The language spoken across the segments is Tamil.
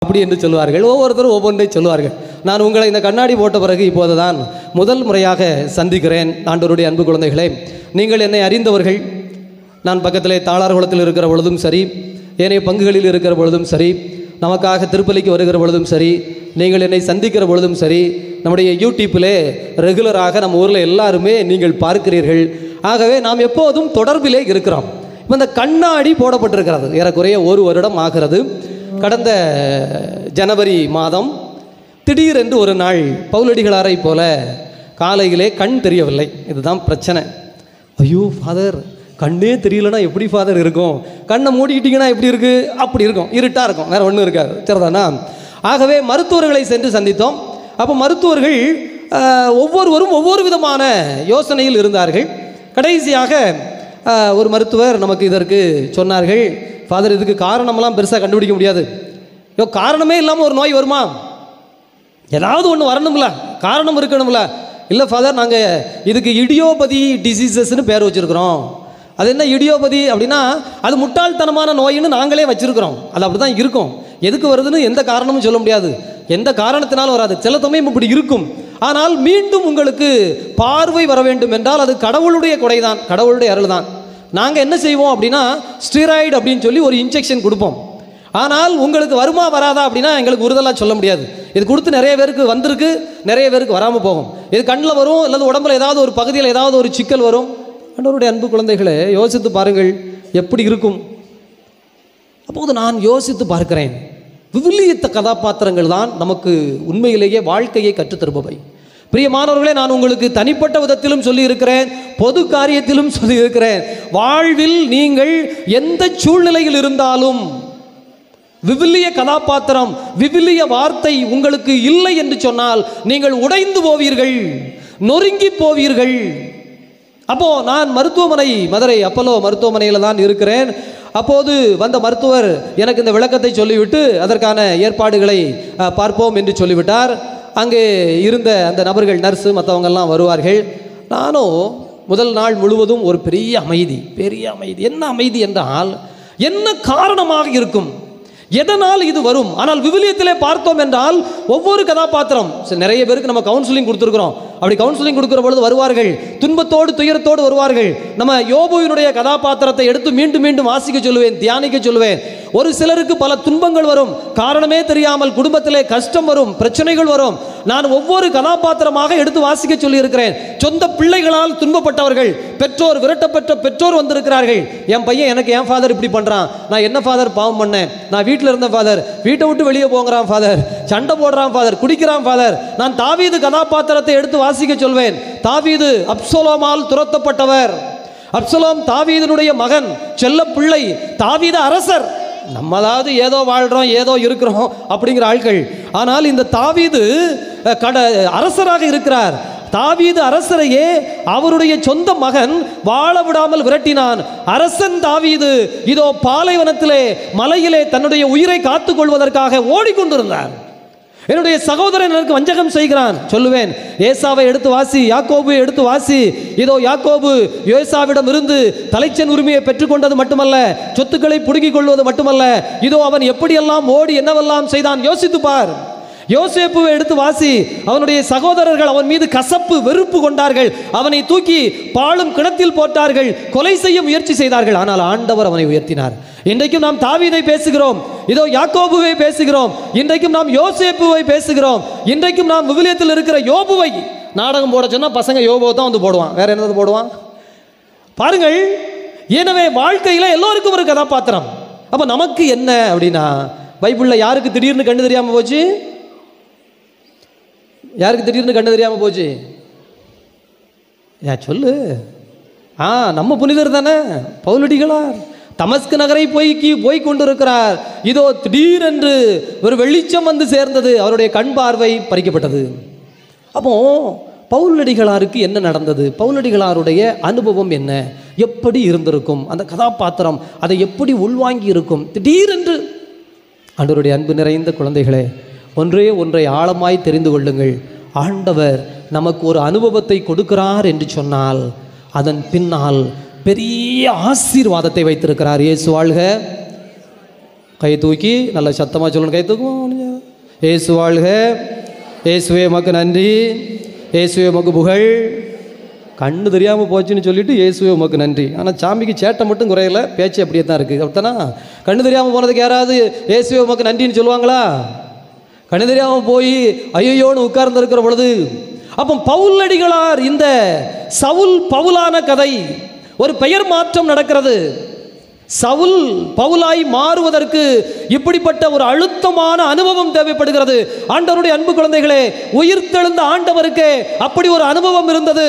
அப்படி என்று சொல்லுவார்கள். ஒவ்வொருத்தரும் ஒவ்வொன்றை சொல்லுவார்கள். நான் உங்களை இந்த கண்ணாடி போட்ட பிறகு இப்போது தான் முதல் முறையாக சந்திக்கிறேன். ஆண்டவருடைய அன்பு குழந்தைகளே, நீங்கள் என்னை அறிந்தவர்கள். நான் பக்கத்திலே தாளார் குளத்தில் இருக்கிற பொழுதும் சரி, ஏனைய பங்குகளில் இருக்கிற பொழுதும் சரி, நமக்காக திருப்பலிக்கு வருகிற பொழுதும் சரி, நீங்கள் என்னை சந்திக்கிற பொழுதும் சரி, நம்முடைய யூடியூப்பிலே ரெகுலராக நம்ம ஊரில் எல்லாருமே நீங்கள் பார்க்கிறீர்கள். ஆகவே நாம் எப்போதும் தொடர்பிலே இருக்கிறோம். இப்போ இந்த கண்ணாடி போடப்பட்டிருக்கிறது. ஏறக்குறைய 1 வருடம் ஆகிறது. கடந்த ஜனவரி மாதம் திடீரென்று ஒரு நாள் பவுலடிகளாரை போல காலையிலே கண் தெரியவில்லை. இதுதான் பிரச்சனை. ஐயோ ஃபாதர், கண்ணே தெரியலன்னா எப்படி ஃபாதர் இருக்கும்? கண்ணை மூடிக்கிட்டிங்கன்னா எப்படி இருக்குது? அப்படி இருக்கும், இருட்டாக இருக்கும், வேறு ஒன்றும் இருக்காது. சரிதானா? ஆகவே மருத்துவர்களை சென்று சந்தித்தோம். அப்போ மருத்துவர்கள் ஒவ்வொருவரும் ஒவ்வொரு விதமான யோசனையில் இருந்தார்கள். கடைசியாக ஒரு மருத்துவர் நமக்கு இதற்கு சொன்னார்கள், ஃபாதர், இதுக்கு காரணமெல்லாம் பெருசாக கண்டுபிடிக்க முடியாது. காரணமே இல்லாமல் ஒரு நோய் வருமா? ஏதாவது ஒன்று வரணும்ல, காரணம் இருக்கணும்ல. இல்லை ஃபாதர், நாங்கள் இதுக்கு இடியோபதி டிசீசஸ்ன்னு பேர் வச்சுருக்கிறோம். அது என்ன இடியோபதி அப்படின்னா, அது முட்டாள்தனமான நோயின்னு நாங்களே வச்சுருக்கிறோம். அது அப்படி தான் இருக்கும். எதுக்கு வருதுன்னு எந்த காரணமும் சொல்ல முடியாது. எந்த காரணத்தினாலும் வராது. சில சமயம் இப்படி இருக்கும். ஆனால் மீண்டும் உங்களுக்கு பார்வை வர வேண்டும் என்றால் அது கடவுளுடைய கொடை தான், கடவுளுடைய அருள் தான். நாங்கள் என்ன செய்வோம் அப்படின்னா, ஸ்டீராய்டு அப்படின்னு சொல்லி ஒரு இன்ஜெக்ஷன் கொடுப்போம். ஆனால் உங்களுக்கு வருமா வராதா அப்படின்னா எங்களுக்கு உறுதலாக சொல்ல முடியாது. இது கொடுத்து நிறைய பேருக்கு வந்திருக்கு, நிறைய பேருக்கு வராமல் போகும். இது கண்ணில் வரும், அல்லது உடம்புல ஏதாவது ஒரு பகுதியில் ஏதாவது ஒரு சிக்கல் வரும். ஆண்டவருடைய அன்பு குழந்தைகளே, யோசித்து பாருங்கள் எப்படி இருக்கும். அப்போது நான் யோசித்து பார்க்கிறேன், விவிலியத்த கதாபாத்திரங்கள் தான் நமக்கு உண்மையிலேயே வாழ்க்கையை கற்றுத்தருபவை. பிரியமானவர்களே, நான் உங்களுக்கு தனிப்பட்ட விதத்திலும் சொல்லியிருக்கிறேன், பொது காரியத்திலும் சொல்லியிருக்கிறேன். வாழ்வில் நீங்கள் எந்த சூழ்நிலையில் இருந்தாலும் விவிலிய கதாபாத்திரம், விவிலிய வார்த்தை உங்களுக்கு இல்லை என்று சொன்னால் நீங்கள் உடைந்து போவீர்கள், நொறுங்கி போவீர்கள். அப்போ நான் மருத்துவமனை, மதுரை அப்போலோ மருத்துவமனையில் தான் இருக்கிறேன். அப்போது வந்த மருத்துவர் எனக்கு இந்த விளக்கத்தை சொல்லிவிட்டு அதற்கான ஏற்பாடுகளை பார்ப்போம் என்று சொல்லிவிட்டார். அங்கே இருந்த அந்த நபர்கள், நர்ஸு மற்றவங்கெல்லாம் வருவார்கள். நானும் முதல் நாள் முழுவதும் ஒரு பெரிய அமைதி, பெரிய அமைதி. என்ன அமைதி என்றால், என்ன காரணமாக இருக்கும், எதனால் இது வரும்? ஆனால் விவிலியத்திலே பார்த்தோம் என்றால் ஒவ்வொரு கதாபாத்திரம், நிறைய பேருக்கு நம்ம கவுன்சிலிங் கொடுத்துருக்கிறோம். அப்படி கவுன்சிலிங் கொடுக்கிற பொழுது வருவார்கள், துன்பத்தோடு துயரத்தோடு வருவார்கள். நம்ம யோபுவினுடைய கதாபாத்திரத்தை எடுத்து மீண்டும் மீண்டும் வாசிக்க சொல்லுவேன், தியானிக்க சொல்லுவேன். ஒரு சிலருக்கு பல துன்பங்கள் வரும், காரணமே தெரியாமல் குடும்பத்திலே கஷ்டம் வரும், பிரச்சனைகள் வரும். நான் ஒவ்வொரு கதாபாத்திரமாக எடுத்து வாசிக்க சொல்லி இருக்கிறேன். சொந்த பிள்ளைகளால் துன்பப்பட்டவர்கள், பெற்றோர், விரட்டப்பட்ட பெற்றோர் வந்திருக்கிறார்கள். என் பையன் எனக்கு ஏன் ஃபாதர் இப்படி பண்ணுறான், நான் என்ன ஃபாதர் பாவம் பண்ணேன், நான் வீட்டில் இருந்த ஃபாதர், வீட்டை விட்டு வெளியே போகிறான் ஃபாதர், சண்டை போடுறான் ஃபாதர், குடிக்கிறான் ஃபாதர். நான் தாவீது கதாபாத்திரத்தை எடுத்து வாசிக்க சொல்வேன். தாவீது அப்சலோமால் துரத்தப்பட்டவர். அப்சலோம் தாவீதினுடைய மகன், செல்ல பிள்ளை. தாவீது அரசர். நம்மளாவது ஏதோ வாழ்கிறோம், ஏதோ இருக்கிறோம் அப்படிங்கிற ஆட்கள். ஆனால் இந்த தாவீது அரசராக இருக்கிறார். தாவீது அரசரையே அவருடைய சொந்த மகன் வாழ விடாமல் விரட்டினான். அரசன் தாவீது இதோ பாலைவனத்திலே, மலையிலே தன்னுடைய உயிரை காத்துக் கொள்வதற்காக ஓடிக்கொண்டிருந்தார். என்னுடைய சகோதரன் எனக்கு வஞ்சகம் செய்கிறான் சொல்லுவேன். ஏசாவை எடுத்து வாசி, யாக்கோபு எடுத்து வாசி. இதோ யாக்கோபு ஏசாவிடம் இருந்து தலைச்சன் உரிமையை பெற்றுக்கொண்டது மட்டுமல்ல, சொத்துக்களை புடுங்கிக் கொள்வது மட்டுமல்ல, இதோ அவன் எப்படியெல்லாம் ஓடி என்னவெல்லாம் செய்தான் யோசித்து பார். யோசேப்புவை எடுத்து வாசி. அவனுடைய சகோதரர்கள் அவன் மீது கசப்பு, வெறுப்பு கொண்டார்கள். அவனை தூக்கி பாழும் கிணத்தில் போட்டார்கள், கொலை செய்ய முயற்சி செய்தார்கள். ஆனால் ஆண்டவர் அவனை உயர்த்தினார். இன்றைக்கும் நாம் தாவீதை பேசுகிறோம், இதோ யாக்கோபுவை பேசுகிறோம், இன்றைக்கும் நாம் யோசேப்புவை பேசுகிறோம், இன்றைக்கும் நாம் விவிலியத்தில் இருக்கிற யோபுவை. நாடகம் போட சொன்னா பசங்க யோபுவை தான் வந்து போடுவான், வேற என்னது போடுவான் பாருங்கள். எனவே வாழ்க்கையில எல்லோருக்கும் ஒரு கதாபாத்திரம். அப்ப நமக்கு என்ன அப்படின்னா, பைபிள்ல யாருக்கு திடீர்னு கண்ணு தெரியாம போச்சு? யாருக்கு திடீர்னு கண்ணு தெரியாம போச்சு? ஏன் சொல்லு. நம்ம புனிதர் தானே பவுலடிகளார். தமஸ்கு நகரை போய் கொண்டிருக்கிறார். இதோ திடீரென்று ஒரு வெளிச்சம் வந்து சேர்ந்தது, அவருடைய கண் பார்வை பறிக்கப்பட்டது. அப்போ பவுலடிகளாருக்கு என்ன நடந்தது, பவுலடிகளாருடைய அனுபவம் என்ன, எப்படி இருந்திருக்கும், அந்த கதாபாத்திரம் அதை எப்படி உள்வாங்கி இருக்கும்? திடீரென்று ஆண்டவருடைய அன்பு நிறைந்த குழந்தைகளே, ஒன்றை ஆழமாய் தெரிந்து கொள்ளுங்கள். ஆண்டவர் நமக்கு ஒரு அனுபவத்தை கொடுக்கிறார் என்று சொன்னால் அதன் பின்னால் பெரிய ஆசீர்வாதத்தை வைத்திருக்கிறார். இயேசு வாழ்க. கை தூக்கி நல்ல சத்தமாக சொல்லணும். கை தூக்குவோம். இயேசு வாழ்க, இயேசுவே உமக்கு நன்றி, இயேசுவே உமக்கு புகழ். கண்ணு தெரியாமல் போச்சுன்னு சொல்லிட்டு இயேசுவே உமக்கு நன்றி. ஆனால் சாமிக்கு சேட்டை மட்டும் குறையல, பேச்சு அப்படியே தான் இருக்குது. அப்படித்தானா? கண்ணு தெரியாமல் போனதுக்கு யாராவது இயேசுவே உமக்கு நன்றின்னு சொல்லுவாங்களா? கண்ணு தெரியாமல் போய் ஐயோன்னு உட்கார்ந்து இருக்கிற பொழுது, அப்போ பவுலடிகளார் இந்த சவுல் பவுலான கதை, ஒரு பெயர் மாற்றம் நடக்கிறது. சவுல் பவுலாய் மாறுவதற்கு இப்படிப்பட்ட ஒரு அழுத்தமான அனுபவம் தேவைப்படுகிறது. ஆண்டவருடைய அன்பு குழந்தைகளே, உயிர்த்தெழுந்த ஆண்டவருக்கு அப்படி ஒரு அனுபவம் இருந்தது.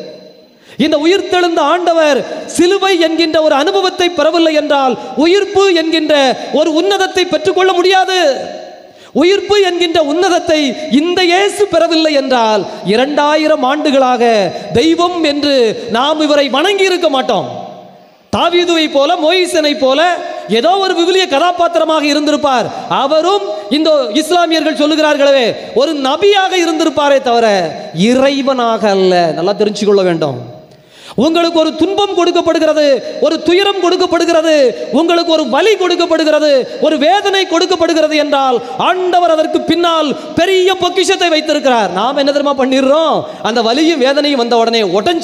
இந்த உயிர்த்தெழுந்த ஆண்டவர் சிலுவை என்கின்ற ஒரு அனுபவத்தை பெறவில்லை என்றால் உயிர்ப்பு என்கின்ற ஒரு உன்னதத்தை பெற்றுக்கொள்ள முடியாது. உயிர்ப்பு என்கின்ற உன்னதத்தை இந்த இயேசு பெறவில்லை என்றால் 2000 ஆண்டுகளாக தெய்வம் என்று நாம் இவரை வணங்கி இருக்க மாட்டோம். தாவீதுவை போல, மோயிசனை போல ஏதோ ஒரு விவிலிய கதாபாத்திரமாக இருந்திருப்பார். அவரும் இந்த இஸ்லாமியர்கள் சொல்லுகிறார்களே ஒரு நபியாக இருந்திருப்பாரே தவிர இறைவனாக அல்ல. நல்லா தெரிஞ்சுக்கொள்ள வேண்டும். உங்களுக்கு ஒரு துன்பம் கொடுக்கப்படுகிறது, ஒரு துயரம் கொடுக்கப்படுகிறது, உங்களுக்கு ஒரு வலி கொடுக்கப்படுகிறது, ஒரு வேதனை கொடுக்கப்படுகிறது என்றால் ஆண்டவர் அதற்கு பின்னால் பெரிய பொக்கிஷத்தை வைத்திருக்கிறார். நாம் என்ன தெரியுமா பண்ணிடுறோம்? அந்த வலியும் வேதனையும் வந்த உடனே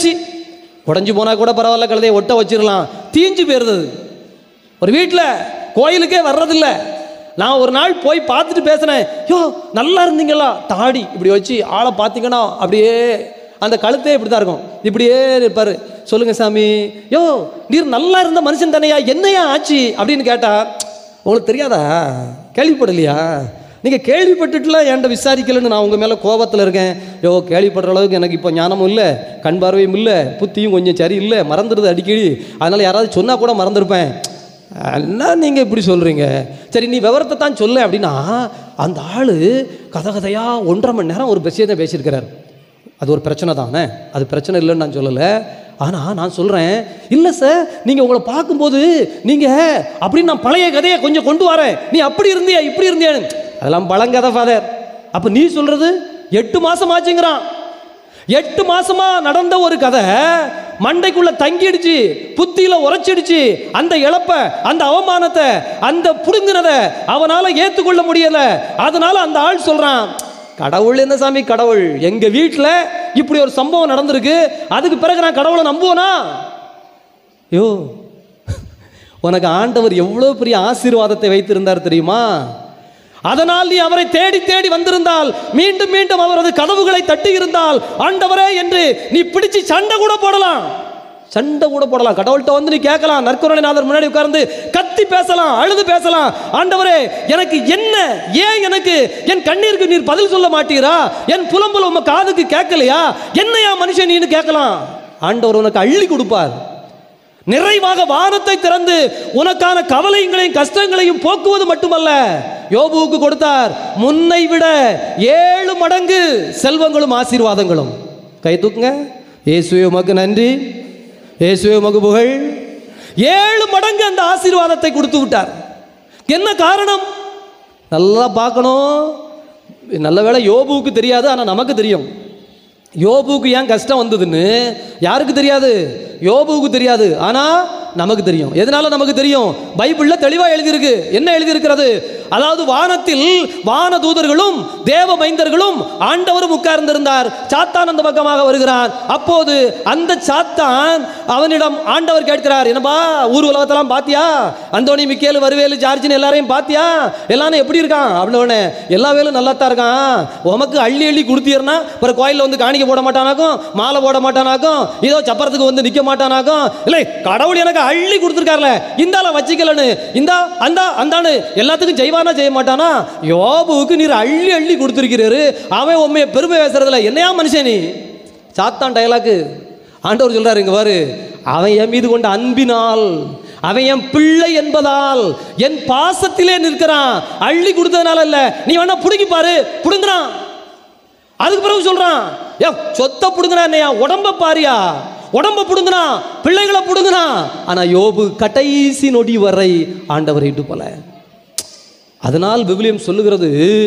உடஞ்சி போனா கூட பரவாயில்ல, கழுதையை ஒட்ட வச்சிடலாம், தீஞ்சு போயிருது. ஒரு வீட்டில் கோயிலுக்கே வர்றதில்லை. நான் ஒரு நாள் போய் பார்த்துட்டு பேசினேன். யோ நல்லா இருந்தீங்களா? தாடி இப்படி வச்சு ஆளை பார்த்தீங்கன்னா அப்படியே அந்த கழுத்தே இப்படி தான் இருக்கும், இப்படியே இருப்பார். சொல்லுங்க சாமி, யோ நீர் நல்லா இருந்த மனுஷன் தானையா, என்னையா ஆச்சு அப்படின்னு கேட்டா, உங்களுக்கு தெரியாதா? கேள்விப்படலையா? நீங்கள் கேள்விப்பட்டுட்டுலாம் என்கிட்ட விசாரிக்கலன்னு நான் உங்கள் மேலே கோபத்தில் இருக்கேன். யோ கேள்விப்படுற அளவுக்கு எனக்கு இப்போ ஞானமும் இல்லை, கண் பார்வையும் இல்லை, புத்தியும் கொஞ்சம் சரி இல்லை, மறந்துடுது அடிக்கடி. அதனால் யாராவது சொன்னால் கூட மறந்துருப்பேன். என்ன நீங்கள் இப்படி சொல்கிறீங்க? சரி நீ விவரத்தை தான் சொல்ல அப்படின்னா, அந்த ஆள் கதையாக 1.5 மணி நேரம் ஒரு விஷயத்தை பேசியிருக்கிறார். அது ஒரு பிரச்சனை தானே, அது பிரச்சனை இல்லைன்னு நான் சொல்லலை. ஆனால் நான் சொல்கிறேன், இல்லை சார் நீங்கள் உங்களை பார்க்கும்போது நீங்கள் அப்படின்னு நான் பழைய கதையை கொஞ்சம் கொண்டு வரேன், நீ அப்படி இருந்தியா இப்படி இருந்தியான்னு. அதெல்லாம் பழங்கதை ஃபாதர். அப்போ நீ சொல்கிறது 8 மாதம் ஆச்சுங்கிறான். 8 மாசமா நடந்த ஒரு கதை மண்டைக்குள்ள தங்கிடுச்சு, புத்தியில உரைச்சிடுச்சு. அந்த இழப்ப, அந்த அவமானத்தை, அந்த புடுங்கினதை அவனால ஏற்றுக்கொள்ள முடியல. அதனால அந்த ஆள் சொல்றான், கடவுள் என்ன சாமி கடவுள், எங்க வீட்டில் இப்படி ஒரு சம்பவம் நடந்திருக்கு, அதுக்கு பிறகு நான் கடவுளை நம்புவேனா? யோ உனக்கு ஆண்டவர் எவ்வளவு பெரிய ஆசீர்வாதத்தை வைத்திருந்தார் தெரியுமா? அதனால் நீ அவரை தேடி தேடி வந்திருந்தால், மீண்டும் மீண்டும் அவரது கதவுகளை தட்டி இருந்தால், ஆண்டவரே என்று நீ பிடிச்சு சண்டை கூட போடலாம். கடவுள்கிட்ட வந்து நீ கேட்கலாம், நற்கருணைநாதர் முன்னாடி உட்கார்ந்து கத்தி பேசலாம், அழுது பேசலாம். ஆண்டவரே எனக்கு என்ன, ஏன் எனக்கு என் கண்ணீருக்கு நீர் பதில் சொல்ல மாட்டீரா? என் புலம்புல உங்க காதுக்கு கேட்கலையா? என்னையா மனுஷன் நீன்னு கேட்கலாம். ஆண்டவர் உனக்கு அள்ளி கொடுப்பார். நிறைவாக வானத்தை திறந்து உனக்கான கவலைகளையும் கஷ்டங்களையும் போக்குவது மட்டுமல்ல, யோபுவுக்கு கொடுத்தார் முன்னை விட 7 மடங்கு செல்வங்களும் ஆசீர்வாதங்களும். கை தூக்குங்க. இயேசுவே உமக்கு நன்றி, இயேசுவே உமக்கு புகழ். 7 மடங்கு அந்த ஆசீர்வாதத்தை கொடுத்து விட்டார். என்ன காரணம்? நல்லா பார்க்கணும். நல்ல வேளை யோபுவுக்கு தெரியாது, ஆனால் நமக்கு தெரியும். யோபுவுக்கு ஏன் கஷ்டம் வந்ததுன்னு யாருக்கு தெரியாது? யோபுவுக்கு தெரியாது, ஆனால் நமக்கு தெரியும். எதனால நமக்கு தெரியும்? பைபிளில் தெளிவாக எழுதியிருக்கு. என்ன எழுதியிருக்கிறது? அதாவது வானத்தில் வான தூதர்களும் தேவ மைந்தர்களும் ஆண்டவரும் உட்கார்ந்திருந்தார். சாத்தான் அந்த பக்கமாக வருகிறான். அப்போது அந்த சாத்தான் அவனிடம் ஆண்டவர் கேட்கிறார், என்னப்பா ஊர் உலகத்தெல்லாம் பாத்தியா? அந்தோனி, மிக்கேல், வருவேலு, ஜார்ஜின் எல்லாரையும் பாத்தியா? எல்லாரும் எப்படி இருக்கான்? அப்படின்னு. எல்லா வேலும் நல்லா தான் இருக்கான். உமக்கு அள்ளி அள்ளி கொடுத்தீர்னா அப்புறம் கோயிலில் வந்து காணிக்க போட மாட்டானாக்கும், மாலை போட மாட்டானாக்கும், ஏதோ சப்பரத்துக்கு வந்து நிற்க மாட்டானாக்கும். இல்லை, கடவுள் எனக்கு அள்ளி கொடுத்துருக்காருல, இந்தால வச்சிக்கலன்னு, இந்தா அந்தா அந்தான்னு எல்லாத்துக்கும் செய்வானா செய்ய மாட்டானா? யோபுவுக்கு நீர் அள்ளி அள்ளி கொடுத்துருக்கிறாரு. அவன் உண்மையை பெருமை பேசுறதுல என்னையா மனுஷன் நீ? சாத்தான் டயலாக்கு. ஆண்டவர் சொல்றாரு, இங்க பாரு, அவன் என் மீது கொண்ட அன்பினால், அவன் என் பிள்ளை என்பதால், என் பாசத்திலே நிற்கிறான். அள்ளி கொடுத்ததுனால இல்ல. நீ வேணா புடுங்கி பாரு, புடுங்குறான். அதுக்கு பிறகு சொல்றான், சொத்தை புடுங்குறான், என்னையா உடம்ப பாரியா, உடம்ப புடுங்குனா, பிள்ளைகளை புடுங்குனா. ஆனா யோபு கடைசி நொடி வரை ஆண்டவரை இட்டு போல. அதனால் விவிலியம் சொல்லுகிறது,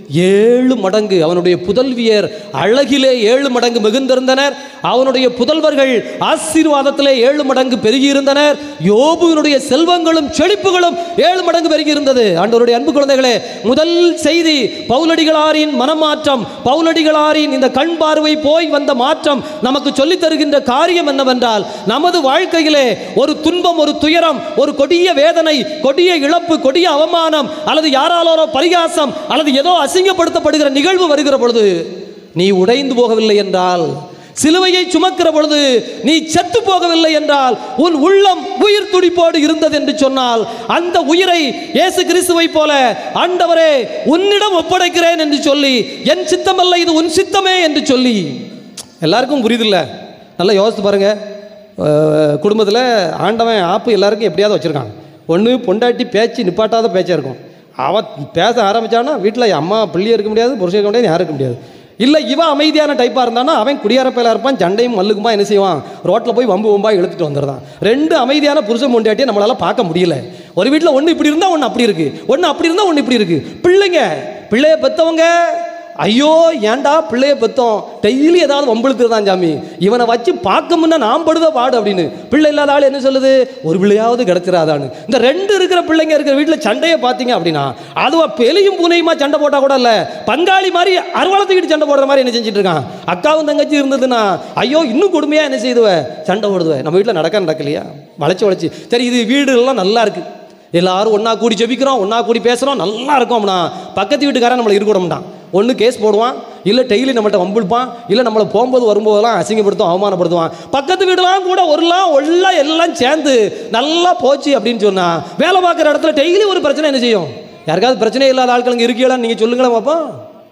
7 மடங்கு. அவனுடைய புதல்வியர் அழகிலே 7 மடங்கு மிகுந்திருந்தனர். அவனுடைய புதல்வர்கள் ஆசீர்வாதத்திலே 7 மடங்கு பெருகியிருந்தனர். யோபுவினுடைய செல்வங்களும் செழிப்புகளும் 7 மடங்கு பெருகியிருந்தது. ஆண்டவருடைய அன்பு குழந்தைகளே, முதல் செய்தி பவுலடிகளாரின் மனமாற்றம், பவுலடிகளாரின் இந்த கண் பார்வை போய் வந்த மாற்றம் நமக்கு சொல்லித் தருகின்ற காரியம் என்னவென்றால், நமது வாழ்க்கையிலே ஒரு துன்பம், ஒரு துயரம், ஒரு கொடிய வேதனை, கொடிய இழப்பு, கொடிய அவமானம், அல்லது யாராலோ பரிகாசம், அல்லது ஏதோ அசிங்கப்படுத்தப்படுகிற நிகழ்வு வருகிற பொழுது நீ உடைந்து போகவில்லை என்றால், சிலுவையை சுமக்கிற பொழுது நீ செத்து போகவில்லை என்றால், உன் உள்ளம் உயிர் துடிப்போடு இருந்தது என்று சொன்னால், அந்த உயிரை இயேசு கிறிஸ்துவை போல ஆண்டவரே உன்னிடம் ஒப்படைக்கிறேன் என்று சொல்லி, என் சித்தமல்ல இது உன் சித்தமே என்று சொல்லி, எல்லாருக்கும் புரியுதில்ல? நல்லா யோசித்து பாருங்க. குடும்பத்தில் ஆண்டவன் ஆப்பு எல்லாருக்கும் எப்படியாவது வச்சுருக்காங்க. ஒன்று பொண்டாட்டி பேச்சு நிப்பாட்டாத பேச்சாக இருக்கும். அவன் பேச ஆரம்பித்தான்னா வீட்டில் அம்மா பிள்ளைய இருக்க முடியாது, புருஷன் இருக்க முடியாது, யாரும் இருக்க முடியாது. இல்லை இவன் அமைதியான டைப்பாக இருந்தானா அவன் குடியாரப்பையில் இருப்பான், சண்டையும் மல்லுக்குமா என்ன செய்வான், ரோட்டில் போய் வம்பு வம்பா இழுத்துட்டு வந்துடுறான். 2 அமைதியான புருஷன் பொண்டாட்டியை நம்மளால் பார்க்க முடியல. ஒரு வீட்டில் ஒன்று இப்படி இருந்தால் ஒன்று அப்படி இருக்குது, ஒன்று அப்படி இருந்தால் ஒன்று இப்படி இருக்குது. பிள்ளைய பெற்றவங்க ஐயோ ஏன்டா பிள்ளைய பெற்றோம், டெய்லி ஏதாவது வம்பிழுத்துதான் சாமி, இவனை வச்சு பார்க்க முன்னா நான் படுத பாடு அப்படின்னு. பிள்ளை இல்லாத ஆள் என்ன சொல்லுது, ஒரு பிள்ளையாவது கிடச்சிடாதான்னு. இந்த 2 இருக்கிற பிள்ளைங்க இருக்கிற வீட்டில் சண்டையை பார்த்தீங்க அப்படின்னா, அதுவா பெலியும் பூனையுமா சண்டை போட்டால் கூட இல்லை, பங்காளி மாதிரி அறுவாளத்துக்கிட்டு சண்டை போடுற மாதிரி என்ன செஞ்சுட்டு இருக்கான். அக்காவும் தங்கச்சி இருந்ததுன்னா ஐயோ இன்னும் கொடுமையாக என்ன செய்துவேன், சண்டை போடுவேன். நம்ம வீட்டில் நடக்கலையா, வளைச்சி சரி இது வீடுலாம் நல்லா இருக்குது, எல்லாரும் ஒன்றா கூடி ஜெபிக்கிறோம், ஒன்றா கூடி பேசுகிறோம், நல்லா இருக்கும் அப்படின்னா, பக்கத்து வீட்டுக்காரன் நம்மளை இருக்க விடமாட்டான். ஒன்று கேஸ் போடுவான், இல்லை டெய்லி நம்மள்கிட்ட வம்பிழுப்பான், இல்லை நம்மளை போகும்போது வரும்போதெல்லாம் அசிங்கப்படுத்தும், அவமானப்படுத்துவான். பக்கத்து வீடுலாம் கூட எல்லாம் சேர்ந்து நல்லா போச்சு அப்படின்னு சொன்னால், வேலை பார்க்குற இடத்துல டெய்லி ஒரு பிரச்சனை என்ன செய்யும். யாருக்காவது பிரச்சனை இல்லாத ஆட்கள் இங்கே இருக்கீங்களான்னு நீங்கள் சொல்லுங்களேன் பார்ப்போம்.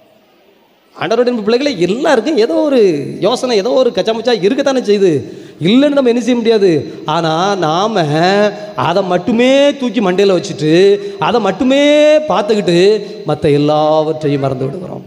ஆண்டவருடைய பிள்ளைகளே எல்லாருக்கும் ஏதோ ஒரு யோசனை, ஏதோ ஒரு கச்சாமச்சா இருக்கத்தானே செய்யுது. இல்லைன்னு நம்ம என்ன செய்ய முடியாது. ஆனால் நாம் அதை மட்டுமே தூக்கி மண்டையில் வச்சுட்டு அதை மட்டுமே பார்த்துக்கிட்டு மற்ற எல்லாவற்றையும் மறந்து விடுகிறோம்.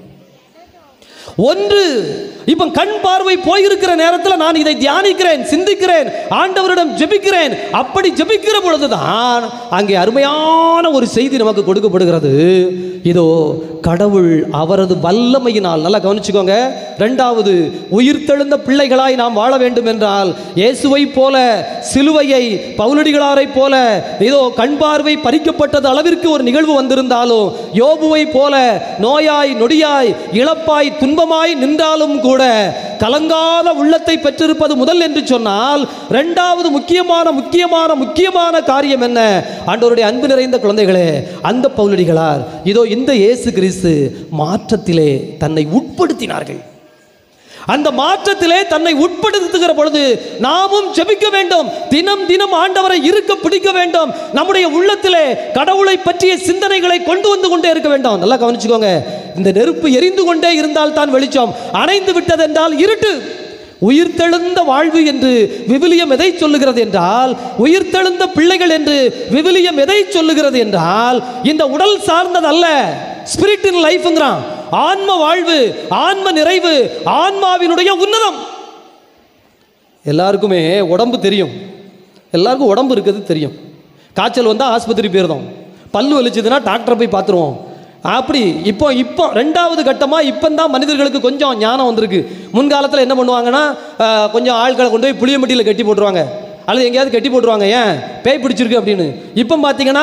ஒன்று இப்ப கண் பார்வை போயிருக்கிற நேரத்தில் நான் இதை தியானிக்கிறேன், சிந்திக்கிறேன், ஆண்டவரிடம் ஜெபிக்கிறேன். அப்படி ஜெபிக்கிற பொழுதுதான் அங்கே அருமையான ஒரு செய்தி நமக்கு கொடுக்கப்படுகிறது. இதோ கடவுள் அவரது வல்லமையினால், நல்லா கவனிச்சுக்கோங்க, 2வது உயிர்த்தெழுந்த பிள்ளைகளாய் நாம் வாழ வேண்டும் என்றால் இயேசுவை போல, சிலுவையை பவுலடிகளாரை போல இதோ கண் பார்வை பறிக்கப்பட்டது அளவிற்கு ஒரு நிகழ்வு வந்திருந்தாலும், யோபுவை போல நோயாய் நொடியாய் இழப்பாய் துன்பமாய் நின்றாலும் கூட கலங்காத உள்ளத்தை பெற்றிருப்பது முதல் என்று சொன்னால், 2வது முக்கியமான காரியம் என்ன? ஆண்டவருடைய அன்பு நிறைந்த குழந்தைகளே, அந்த பவுலடிகளார் இதோ இந்த இயேசு கிறிஸ்து மாற்றத்திலே தன்னை உட்படுத்தினார்கள். அந்த மாற்றத்திலே தன்னை உட்படுத்துகிற பொழுது நாமும் ஜெபிக்க வேண்டும். தினம் தினம் ஆண்டவரை இருக்க பிடிக்க வேண்டும். நம்முடைய உள்ளத்திலே கடவுளை பற்றிய சிந்தனைகளை கொண்டு வந்து கொண்டே இருக்க வேண்டும். நல்லா கவனிச்சுக்கோங்க, இந்த நெருப்பு எரிந்து கொண்டே இருந்தால் தான் வெளிச்சம், அணைந்து விட்டது என்றால் இருட்டு. உயிர்த்தெழுந்த வாழ்வு என்று விவிலியம் எதை சொல்லுகிறது என்றால், உயிர்த்தெழுந்த பிள்ளைகள் என்று விவிலியம் எதை சொல்லுகிறது என்றால், இந்த உடல் சார்ந்ததல்ல, ஸ்பிரிட் இன் லைஃப்ங்கிறான். ஆன்ம வாழ்வு, ஆன்ம நிறைவு, ஆன்மாவினுடைய உன்னதம். எல்லாருக்குமே உடம்பு தெரியும், எல்லாருக்கும் உடம்பு இருக்கிறது தெரியும். காய்ச்சல் வந்தால் ஆஸ்பத்திரி போயிருந்தோம், பல்லு வலிச்சதுன்னா டாக்டரை போய் பார்த்துருவோம். அப்படி இப்போ 2வது கட்டமாக இப்போ தான் மனிதர்களுக்கு கொஞ்சம் ஞானம் வந்திருக்கு. முன்காலத்தில் என்ன பண்ணுவாங்கன்னா, கொஞ்சம் ஆட்களை கொண்டு போய் புளியம்பட்டியில் கட்டி போட்டுருவாங்க, அல்லது எங்கேயாவது கட்டி போட்டுருவாங்க, ஏன் பேய் பிடிச்சிருக்கு அப்படின்னு. இப்போ பார்த்தீங்கன்னா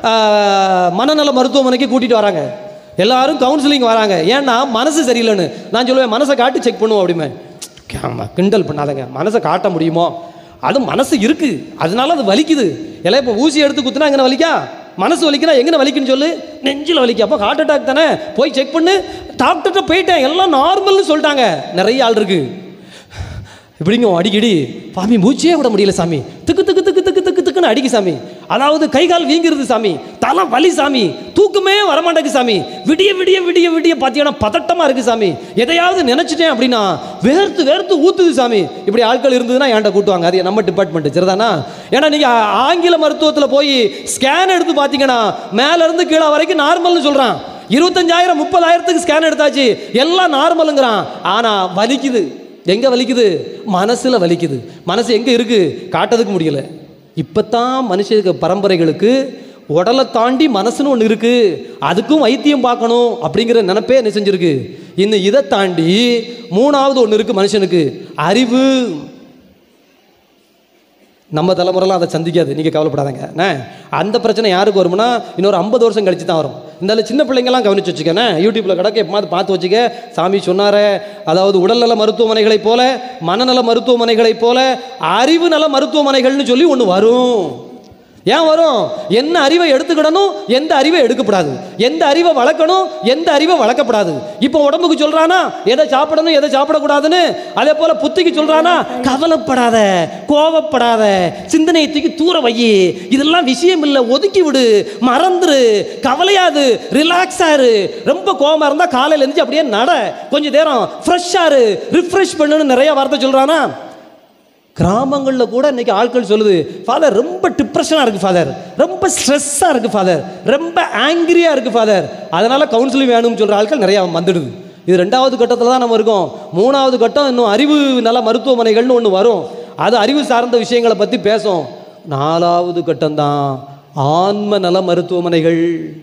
மனநல மருத்துவமனைக்கு கூட்டிகிட்டு வராங்க, எல்லாரும் கவுன்சிலிங் வராங்க. ஏன்னா மனசு சரியில்லைன்னு. நான் சொல்லுவேன், மனசை காட்டி செக் பண்ணுவோம் அப்படிமே. கிண்டல் பண்ணாதங்க, மனசை காட்ட முடியுமோ? அது மனசு இருக்கு, அதனால அது வலிக்குது. எல்லாம் இப்போ ஊசி எடுத்து குத்துனா எங்கே வலிக்கா? மனசு வலிக்குனா எங்கே வலிக்குன்னு சொல்லு, நெஞ்சில் வலிக்கு. அப்போ ஹார்ட் அட்டாக் தானே, போய் செக் பண்ணு. டாக்டர்கிட்ட போயிட்டேன், எல்லாம் நார்மல்னு சொல்லிட்டாங்க. நிறைய ஆள் இருக்கு இப்படிங்க அடிக்கடி, சாமி மூச்சே விட முடியல சாமி, திக்கு திக்கு திக்கு திக்கு திக்கு திக்குன்னு அடிக்கு சாமி, அதாவது கை கால் வீங்கிறது சாமி, தலை வலி சாமி, தூக்கமே வரமாட்டேக்கு சாமி, விடிய விடிய விடிய விடிய பார்த்தீங்கன்னா பதட்டமாக இருக்குது சாமி, எதையாவது நினச்சிட்டேன் அப்படின்னா வேர்த்து வேர்த்து ஊற்றுது சாமி. இப்படி ஆட்கள் இருந்ததுன்னா ஏன்டா கூட்டுவாங்க, அது நம்ம டிபார்ட்மெண்ட் சரிதானா? ஏன்னா நீங்கள் ஆங்கில மருத்துவத்தில் போய் ஸ்கேன் எடுத்து பார்த்தீங்கன்னா மேலேருந்து கீழே வரைக்கும் நார்மல்னு சொல்கிறான். 25,000 30,000க்கு ஸ்கேன் எடுத்தாச்சு, எல்லாம் நார்மலுங்கிறான். ஆனால் வலிக்குது. எங்கே வலிக்குது? மனசில் வலிக்குது. மனசு எங்கே இருக்குது? காட்டதுக்கு முடியல. இப்போ தான் மனுஷ பரம்பரைகளுக்கு உடலை தாண்டி மனசுன்னு ஒன்று இருக்கு, அதுக்கும் வைத்தியம் பார்க்கணும் அப்படிங்கிற நினைப்பே என்ன செஞ்சிருக்கு. இன்னும் இதை தாண்டி மூணாவது ஒன்று இருக்கு மனுஷனுக்கு, அறிவு. நம்ம தலைமுறைலாம் அதை சந்திக்காது, நீங்கள் கவலைப்படாதங்க. அந்த பிரச்சனை யாருக்கு வரும்னா இன்னொரு 50 வருஷம் கழிச்சு தான் வரும். இந்த சின்ன பிள்ளைங்கள்லாம் கவனிச்சு வச்சுக்கண்ணே, யூடியூப்பில் கிடக்க எப்போது பார்த்து வச்சுக்க. சாமி சொன்னாரே, அதாவது உடல்நல மருத்துவமனைகளைப் போல, மனநல மருத்துவமனைகளைப் போல அறிவு நல மருத்துவமனைகள்னு சொல்லி ஒன்று வரும். ஏன் வரும்? என்ன அறிவை எடுத்துக்கிடணும், எந்த அறிவை எடுக்கப்படாது, எந்த அறிவை வளர்க்கணும், எந்த அறிவை வளர்க்கப்படாது. இப்போ உடம்புக்கு சொல்றானா எதை சாப்பிடணும் எதை சாப்பிடக்கூடாதுன்னு, அதே போல புத்திக்கு சொல்றானா கவலைப்படாத, கோவப்படாத, சிந்தனையை தூக்கி தூர வை, இதெல்லாம் விஷயம் இல்லை, ஒதுக்கி விடு, மறந்துரு, கவலையாது, ரிலாக்ஸா இரு. ரொம்ப கோவமா இருந்தா காலையில இருந்து அப்படியே நட, கொஞ்ச நேரம் ஃப்ரெஷ்ஷா இரு, ரிஃப்ரெஷ் பண்ணுன்னு நிறைய வார்த்தை சொல்றானா. கிராமங்களில் கூட இன்னைக்கு ஆட்கள் சொல்லுது, ஃபாதர் ரொம்ப டிப்ரெஷனாக இருக்குது ஃபாதர், ரொம்ப ஸ்ட்ரெஸ்ஸாக இருக்குது ஃபாதர், ரொம்ப ஆங்கிரியாக இருக்குது ஃபாதர், அதனால் கவுன்சிலிங் வேணும்னு சொல்கிற ஆட்கள் நிறையா வந்துடுது. இது 2வது கட்டத்தில் தான் நம்ம இருக்கோம். 3வது கட்டம் இன்னும் அறிவு நல மருத்துவமனைகள்னு ஒன்று வரும், அது அறிவு சார்ந்த விஷயங்களை பற்றி பேசும். 4வது கட்டம்தான் ஆன்ம நல மருத்துவமனைகள்,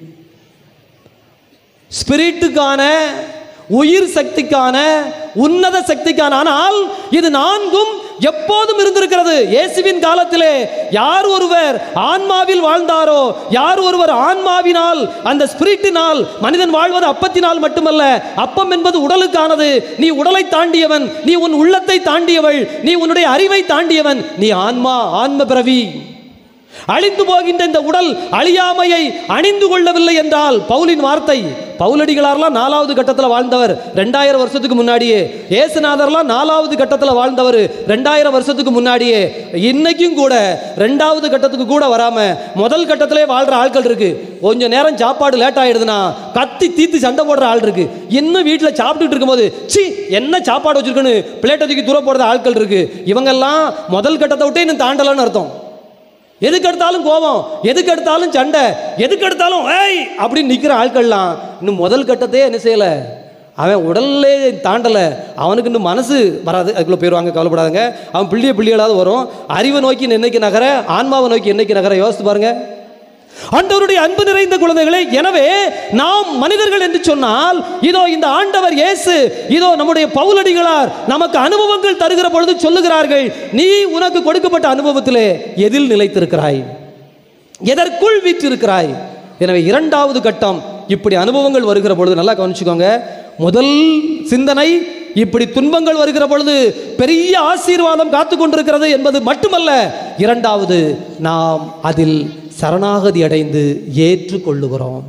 ஸ்பிரிட்டுக்கான, உயிர் சக்திக்கான, உன்னத சக்திக்கான. ஆனால் இது 4ம் எப்போதும் இருந்திருக்கிறது. இயேசுவின் காலத்திலே யார் ஒருவர் ஆன்மாவில் வாழ்ந்தாரோ, யார் ஒருவர் ஆன்மாவினால், அந்த ஸ்பிரிட்டினால், மனிதன் வாழ்வது அப்பத்தினால் மட்டுமல்ல, அப்பம் என்பது உடலுக்கானது. நீ உடலை தாண்டியவன், நீ உன் உள்ளத்தை தாண்டியவள், நீ உன்னுடைய அறிவை தாண்டியவன், நீ ஆன்மா, ஆன்ம பிறவி. அழிந்து போகின்ற இந்த உடல் அழியாமையை அணிந்து கொள்ளவில்லை என்றால், பவுலின் வார்த்தை, பவுலடிகளார்லாம் 4வது கட்டத்தில் வாழ்ந்தவர் 2000 வருஷத்துக்கு முன்னாடியே, ஏசுநாதர்லாம் 4வது கட்டத்தில் வாழ்ந்தவர் 2000 வருஷத்துக்கு முன்னாடியே. இன்னைக்கும் கூட 2வது கட்டத்துக்கு கூட வராம முதல் கட்டத்திலே வாழ்ற ஆட்கள் இருக்கு. கொஞ்சம் நேரம் சாப்பாடு லேட் ஆயிடுதுன்னா கத்தி தீத்து சண்டை போடுற ஆள் இருக்கு. இன்னும் வீட்டில் சாப்பிட்டுட்டு இருக்கும்போது சி என்ன சாப்பாடு வச்சிருக்குன்னு பிளேட்டை தூக்கி தூர போடுற ஆட்கள் இருக்கு. இவங்கெல்லாம் முதல் கட்டத்தை விட்டே இன்னும் தாண்டலன்னு அர்த்தம். எதுக்கு எடுத்தாலும் கோபம், எதுக்கு எடுத்தாலும் சண்டை, எதுக்கு எடுத்தாலும் ஏய் அப்படின்னு நிற்கிற ஆட்கள்லாம் இன்னும் முதல் கட்டத்தையே என்ன செய்யலை, அவன் உடல்லே தாண்டலை, அவனுக்கு இன்னும் மனசு வராது, அதுக்குள்ளே போயிடுவாங்க. கவலைப்படாதுங்க, அவன் பிள்ளைகளாவது வரும். அறிவை நோக்கி என்னைக்கு நகர, ஆன்மாவை நோக்கி என்னைக்கு நகர, யோசித்து பாருங்க. ஆண்டவருடைய அன்பு நிறைந்த குழந்தைகளே, எனவே நாம் மனிதர்கள் என்று சொன்னால், இதோ இந்த ஆண்டவர் இயேசு, இதோ நம்முடைய பவுலடிகளார் நமக்கு அனுபவங்கள் தருகிற பொழுது சொல்லுகிறார்கள், நீ உனக்கு கொடுக்கப்பட்ட அனுபவத்திலே எதில் நிலைத்திருக்கிறாய், எதற்குள் வீற்றிருக்கிறாய். எனவே 2வது கட்டம், இப்படி அனுபவங்கள் வருகிற பொழுது நல்லா கவனிச்சுக்கோங்க. முதல் சிந்தனை, இப்படி துன்பங்கள் வருகிற பொழுது பெரிய ஆசீர்வாதம் காத்து கொண்டிருக்கிறது என்பது மட்டுமல்ல, 2வது நாம் அதில் சரணாகதி அடைந்து ஏற்றுக்கொள்ளுகிறோம்.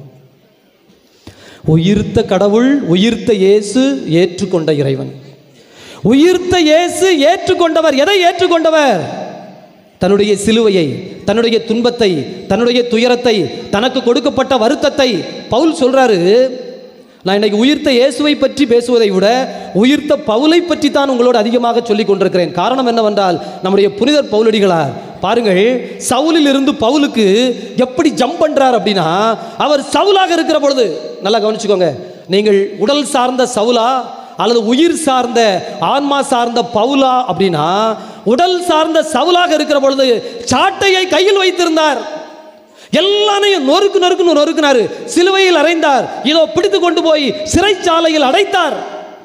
உயிர்த்த கடவுள், உயிர்த்த இயேசு, ஏற்றுக்கொண்ட இறைவன். உயிர்த்த இயேசு ஏற்றுக்கொண்டவர். எதை ஏற்றுக்கொண்டவர்? தன்னுடைய சிலுவையை, தன்னுடைய துன்பத்தை, தன்னுடைய துயரத்தை, தனக்கு கொடுக்கப்பட்ட வருத்தத்தை. பவுல் சொல்றாரு, நான் இன்னைக்கு உயிர்த்த இயேசுவை பற்றி பேசுவதை விட உயிர்த்த பவுலை பற்றி தான் உங்களோடு அதிகமாக சொல்லிக் கொண்டிருக்கிறேன். காரணம் என்னவென்றால், நம்முடைய புனிதர் பவுலடிகளார் பாருங்கள், சவுலில் இருந்து பவுலுக்கு எப்படி ஜம்ப் பண்றார் அப்படின்னா, அவர் சவுலாக இருக்கிற பொழுது நல்லா கவனிச்சுக்கோங்க, நீங்கள் உடல் சார்ந்த சவுலா அல்லது உயிர் சார்ந்த ஆன்மா சார்ந்த பவுலா அப்படின்னா, உடல் சார்ந்த சவுலாக இருக்கிற பொழுது சாட்டையை கையில் வைத்திருந்தார், எல்லாரையும் நொறுக்கு நொறுக்குன்னு நொறுக்கினார், சிலுவையில் அறைந்தார், இதோ பிடித்து கொண்டு போய் சிறைச்சாலையில் அடைத்தார்.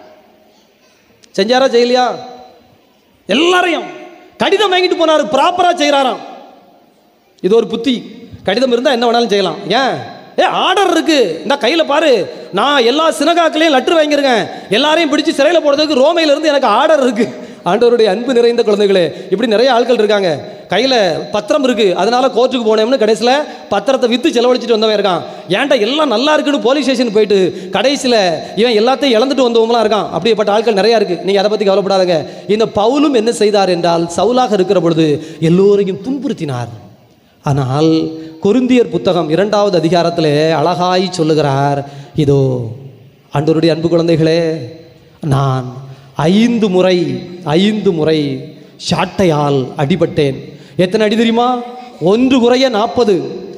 செஞ்சாரா செய்யலையா? எல்லாரையும் கடிதம் வாங்கிட்டு போனார், ப்ராப்பரா செய்யறாராம். இது ஒரு புத்தி. கடிதம் இருந்தால் என்ன வேணாலும் செய்யலாம். ஏன் ஆர்டர் இருக்கு, இந்த கையில் பாரு, நான் எல்லா சினகாக்களையும் லெட்டர் வாங்கியிருக்கேன், எல்லாரையும் பிடிச்சி சிறையில் போடுறதுக்கு ரோமையில இருந்து எனக்கு ஆர்டர் இருக்கு. ஆண்டவருடைய அன்பு நிறைந்த குழந்தைகளே, இப்படி நிறைய ஆட்கள் இருக்காங்க. கையில் பத்திரம் இருக்கு, அதனால கோர்ட்டுக்கு போனேன்னு கடைசியில் பத்திரத்தை விற்று செலவழிச்சிட்டு வந்தவன் இருக்கான். ஏன்டா எல்லாம் நல்லா இருக்குன்னு போலீஸ் ஸ்டேஷன் போயிட்டு கடைசியில் இவன் எல்லாத்தையும் இழந்துட்டு வந்தவங்களாம் இருக்கான். அப்படிப்பட்ட ஆட்கள் நிறையா இருக்கு. நீங்கள் அதை பற்றி கவலைப்படாதங்க. இந்த பவுலும் என்ன செய்தார் என்றால், சவுலாக இருக்கிற பொழுது எல்லோரையும் துன்புறுத்தினார். ஆனால் கொரிந்தியர் புத்தகம் 2வது அதிகாரத்தில் அழகாய் சொல்லுகிறார், இதோ ஆண்டவருடைய அன்பு குழந்தைகளே, நான் 5 முறை சாட்டையால் அடிபட்டேன். எத்தனை அடி தெரியுமா? 1 குறைய 40,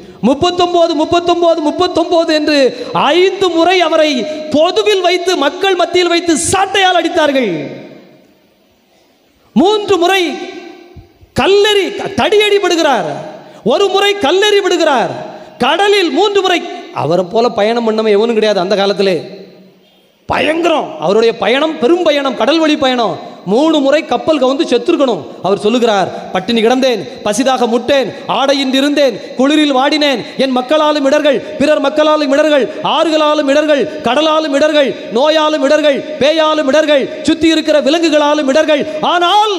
39 என்று 5 முறை அவரை பொதுவில் வைத்து, மக்கள் மத்தியில் வைத்து சாட்டையால் அடித்தார்கள். 3 முறை கல்லெறி தடியடி விடுகிறார், 1 முறை கல்லெறி விடுகிறார், கடலில் 3 முறை. அவரை போல பயணம் பண்ணவன் எவனும் கிடையாது அந்த காலத்திலே. பயங்கரம் அவருடைய பயணம், பெரும் பயணம், கடல் வழி பயணம். 3 முறை கப்பல் கவுந்து செத்துருக்கணும். அவர் சொல்லுகிறார், பட்டினி கிடந்தேன், பசிதாக முட்டேன், ஆடையின்றி இருந்தேன், குளிரில் வாடினேன், என் மக்களாலும் இடர்கள், பிறர் மக்களாலும் இடர்கள், ஆறுகளாலும் இடர்கள், கடலாலும் இடர்கள், நோயாலும் இடர்கள், பேயாலும் இடர்கள், சுத்தி இருக்கிற விலங்குகளாலும் இடர்கள். ஆனால்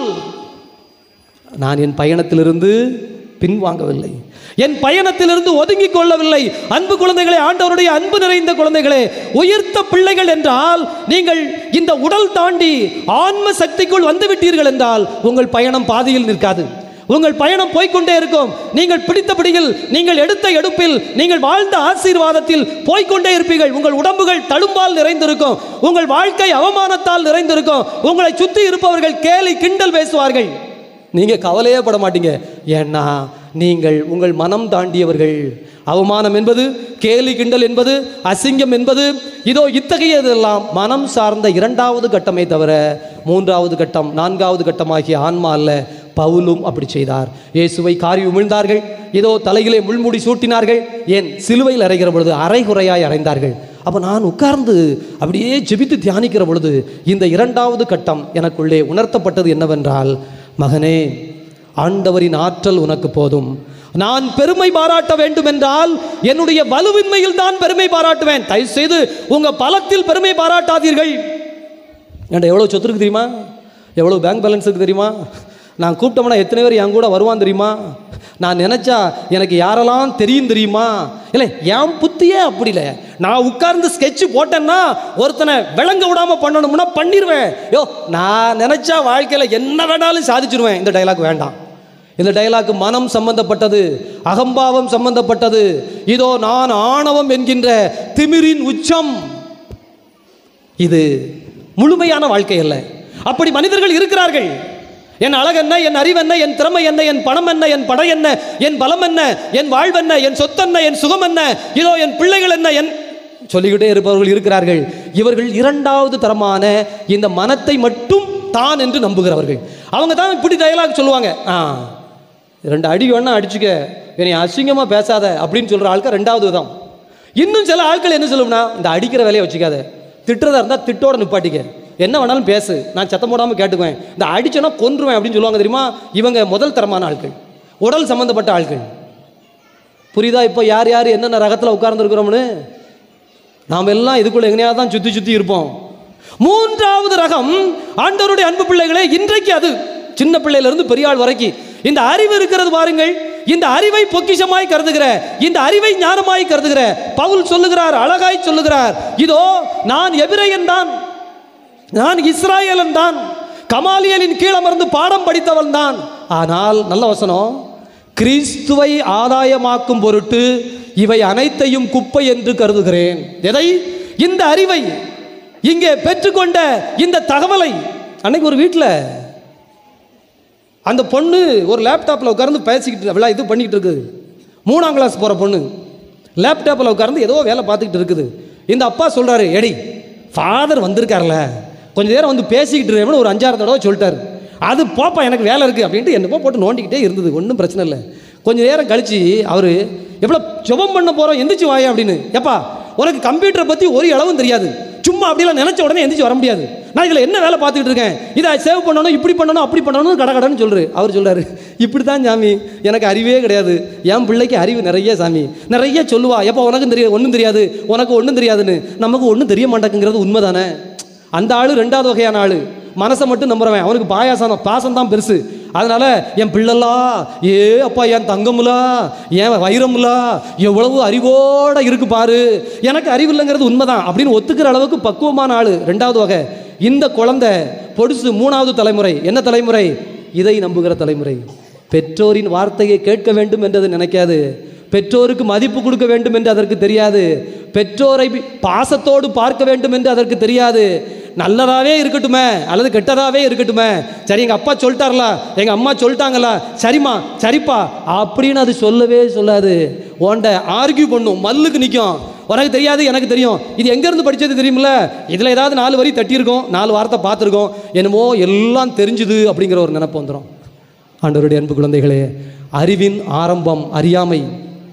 நான் என் பயணத்திலிருந்து பின்வாங்கவில்லை, என் பயணத்திலிருந்து ஒதுங்கிக் கொள்ளவில்லை. அன்பு குழந்தைகளே, ஆண்டவருடைய அன்பு நிறைந்த குழந்தைகளே, உயிர்த்த பிள்ளைகள் என்றால் நீங்கள் இந்த உடல் தாண்டி ஆன்ம சக்திக்குள் வந்துவிட்டீர்கள் என்றால் உங்கள் பயணம் பாதியில் நிற்காது. உங்கள் பயணம் போய்கொண்டே இருக்கும். நீங்கள் பிடித்த பிடியில், நீங்கள் எடுத்த எடுப்பில், நீங்கள் வாழ்ந்த ஆசீர்வாதத்தில் போய்கொண்டே இருப்பீர்கள். உங்கள் உடம்புகள் தழும்பால் நிறைந்திருக்கும். உங்கள் வாழ்க்கை அவமானத்தால் நிறைந்திருக்கும். உங்களை சுற்றி இருப்பவர்கள் கேலி கிண்டல் பேசுவார்கள். நீங்கள் கவலையே பட மாட்டீங்க. ஏன்னா நீங்கள் உங்கள் மனம் தாண்டியவர்கள். அவமானம் என்பது, கேலி கிண்டல் என்பது, அசிங்கம் என்பது, இதோ இத்தகையதெல்லாம் மனம் சார்ந்த 2வது கட்டமே தவிர 3வது கட்டம் 4வது கட்டமாகிய ஆன்மா அல்ல. பவுலும் அப்படி செய்தார். இயேசுவை காரி உமிழ்ந்தார்கள், இதோ தலையிலே முள்முடி சூட்டினார்கள், ஏன் சிலுவையில் அறைகிற பொழுது அரைகுறையாய் அறைந்தார்கள். அப்போ நான் உட்கார்ந்து அப்படியே ஜெபித்து தியானிக்கிற பொழுது இந்த 2வது கட்டம் எனக்குள்ளே உணர்த்தப்பட்டது என்னவென்றால், மகனே, ஆண்டவரின் ஆற்றல் உனக்கு போதும். நான் பெருமை பாராட்ட வேண்டும் என்றால் என்னுடைய வலுவின்மையில் தான் பெருமை பாராட்டுவேன். தயவு செய்து உங்க பலத்தில் பெருமை பாராட்டாதீர்கள். என்கிட்ட எவ்வளவு சொத்து இருக்கு தெரியுமா? எவ்வளவு பேங்க் பேலன்ஸ் இருக்கு தெரியுமா? நான் கூப்பிட்டோம்னா எத்தனை பேர் என் கூட வருவான் தெரியுமா? நான் நினைச்சா எனக்கு யாரெல்லாம் தெரியும் தெரியுமா? இல்லை, என் புத்தியே அப்படி இல்லை. நான் உட்கார்ந்து ஸ்கெட்ச் போட்டேன்னா ஒருத்தனை விளங்க விடாம பண்ணணும்னா பண்ணிடுவேன். யோ, நான் நினைச்சா வாழ்க்கையில் என்ன வேணாலும் சாதிச்சிருவேன். இந்த டைலாக் வேண்டாம். இந்த டைலாக் மனம் சம்பந்தப்பட்டது, அகம்பாவம் சம்பந்தப்பட்டது. இதோ நான் ஆணவம் என்கின்ற திமிரின் உச்சம். இது முழுமையான வாழ்க்கை அல்ல. அப்படி மனிதர்கள் இருக்கிறார்கள். என் அழகு என்ன, என் அறிவு என்ன, என் திறமை என்ன, என் பணம் என்ன, என் படை என்ன, என் பலம் என்ன, என் வாழ்வு என்ன, என் சொத்து என்ன, என் சுகம் என்ன, இதோ என் பிள்ளைகள் என்ன, என் சொல்லிக்கிட்டே இருப்பவர்கள் இருக்கிறார்கள். இவர்கள் 2வது தரமான இந்த மனத்தை மட்டும் தான் என்று நம்புகிறவர்கள். அவங்க தான் இப்படி டயலாக் சொல்லுவாங்க. 2 அடி வேணா அடிச்சுக்க, என்னை அசிங்கமாக பேசாத அப்படின்னு சொல்கிற ஆட்கள் 2வது விதம். இன்னும் சில ஆட்கள் என்ன சொல்லுவோம்னா, இந்த அடிக்கிற வேலையை வச்சுக்காத, திட்டுறதா இருந்தால் திட்டோட நிப்பாட்டிக்க, என்ன வேணாலும் பேசு, நான் சத்தம் போடாமல் கேட்டுக்குவேன், இந்த அடிச்சோன்னா கொன்றுவேன் அப்படின்னு சொல்லுவாங்க தெரியுமா? இவங்க முதல் தரமான ஆட்கள், உடல் சம்பந்தப்பட்ட ஆட்கள். புரியுதா இப்போ யார் யார் என்னென்ன ரகத்தில் உட்கார்ந்துருக்கிறோம்னு? நாம் எல்லாம் இதுக்குள்ள எங்கேயாவது தான் சுற்றி சுற்றி இருப்போம். 3வது ரகம் ஆண்டவருடைய அன்பு பிள்ளைகளே, இன்றைக்கு அது சின்ன பிள்ளையிலிருந்து பெரிய ஆள் வரைக்கும் இந்த அறிவு இருக்கிறது பாருங்கள். இந்த அறிவை பொக்கிஷமாய் கருதுகிற, இந்த அறிவை ஞானமாய் கருதுகிற பவுல் சொல்லுகிறார், அழகாய் சொல்லுகிறார், இதோ நான் எபிரேயன் தான், நான் இஸ்ராயேலன் தான், கமாலியலின் கீழமர்ந்து பாடம் படித்தவன் தான். ஆனால் நல்ல வசனம், கிறிஸ்துவை ஆதாயமாக்கும் பொருட்டு இவை அனைத்தையும் குப்பை என்று கருதுகிறேன். எதை? இந்த அறிவை, இங்கே பெற்றுக்கொண்ட இந்த தகவலை. அன்னைக்கு ஒரு வீட்டில் அந்த பொண்ணு ஒரு லேப்டாப்பில் உட்கார்ந்து பேசிக்கிட்டு இது பண்ணிக்கிட்டு இருக்குது. 3ஆம் கிளாஸ் போகிற பொண்ணு லேப்டாப்பில் உட்கார்ந்து ஏதோ வேலை பார்த்துக்கிட்டு இருக்குது. இந்த அப்பா சொல்கிறாரு, எடி ஃபாதர் வந்திருக்கார்ல, கொஞ்சம் நேரம் வந்து பேசிக்கிட்டு இருக்கேன்னு ஒரு 5-6 தடவை சொல்லிட்டாரு. அது போப்பா எனக்கு வேலை இருக்குது அப்படின்ட்டு என்னப்போ போட்டு நோண்டிக்கிட்டே இருந்தது. ஒன்றும் பிரச்சனை இல்லை. கொஞ்சம் நேரம் கழித்து அவர் எவ்வளோ ஜெபம் பண்ண போகிறோம், எந்திரிச்சு வாயா அப்படின்னு. எப்பா உனக்கு கம்ப்யூட்டரை பற்றி ஒரு அளவும் தெரியாது, சும்மா அப்படிலாம் நினச்ச உடனே எந்திரிச்சு வர முடியாது, நான் இதில் என்ன வேலை பார்த்துக்கிட்டு இருக்கேன், இதை சேவ் பண்ணணும், இப்படி பண்ணணும், அப்படி பண்ணணும், கடன்னு சொல்கிறாரு. அவர் சொல்கிறாரு, இப்படி தான் சாமி, எனக்கு அறிவே கிடையாது, என் பிள்ளைக்கு அறிவு நிறைய சாமி, நிறைய சொல்லுவா, எப்போ உனக்கும் தெரியாது, ஒன்றும் தெரியாது, உனக்கு ஒன்றும் தெரியாதுன்னு. நமக்கு ஒன்றும் தெரிய மாட்டேங்குங்கிறது உண்மை தானே. அந்த ஆள் 2வது வகையான ஆள், மனசை மட்டும் நம்புறவன், அவனுக்கு பாசம் தான் பெருசு. அதனால என் பிள்ளைலா, ஏ அப்பா என் தங்கமுலா, என் வைரமுலா, எவ்வளவு அறிவோட இருக்கு பாரு, எனக்கு அறிவு இல்லைங்கிறது உண்மைதான் அப்படின்னு ஒத்துக்கிற அளவுக்கு பக்குவமான ஆள் 2வது வகை. இந்த குழந்தை பொடுசு 3வது தலைமுறை. என்ன தலைமுறை? இதை நம்புகிற தலைமுறை. பெற்றோரின் வார்த்தையை கேட்க வேண்டும் என்றது நினைக்காது, பெற்றோருக்கு மதிப்பு கொடுக்க வேண்டும் என்று அதற்கு தெரியாது, பெற்றோரை பாசத்தோடு பார்க்க வேண்டும் என்று அதற்கு தெரியாது. நல்லதாகவே இருக்கட்டுமே அல்லது கெட்டதாகவே இருக்கட்டுமே, சரி எங்கள் அப்பா சொல்லிட்டார்ல, எங்கள் அம்மா சொல்லிட்டாங்களா, சரிம்மா சரிப்பா அப்படின்னு அது சொல்லவே சொல்லாது. உன்ட ஆர்கியூ பண்ணும், மல்லுக்கு நிற்கும். உனக்கு தெரியாது, எனக்கு தெரியும், இது எங்கேருந்து படித்தது தெரியுமில்ல, இதில் ஏதாவது 4 வரி தட்டியிருக்கோம், 4 வார்த்தை பார்த்துருக்கோம், என்னமோ எல்லாம் தெரிஞ்சுது அப்படிங்கிற ஒரு நினைப்பு வந்துடும். ஆண்டவருடைய அன்பு குழந்தைகளே, அறிவின் ஆரம்பம் அறியாமை.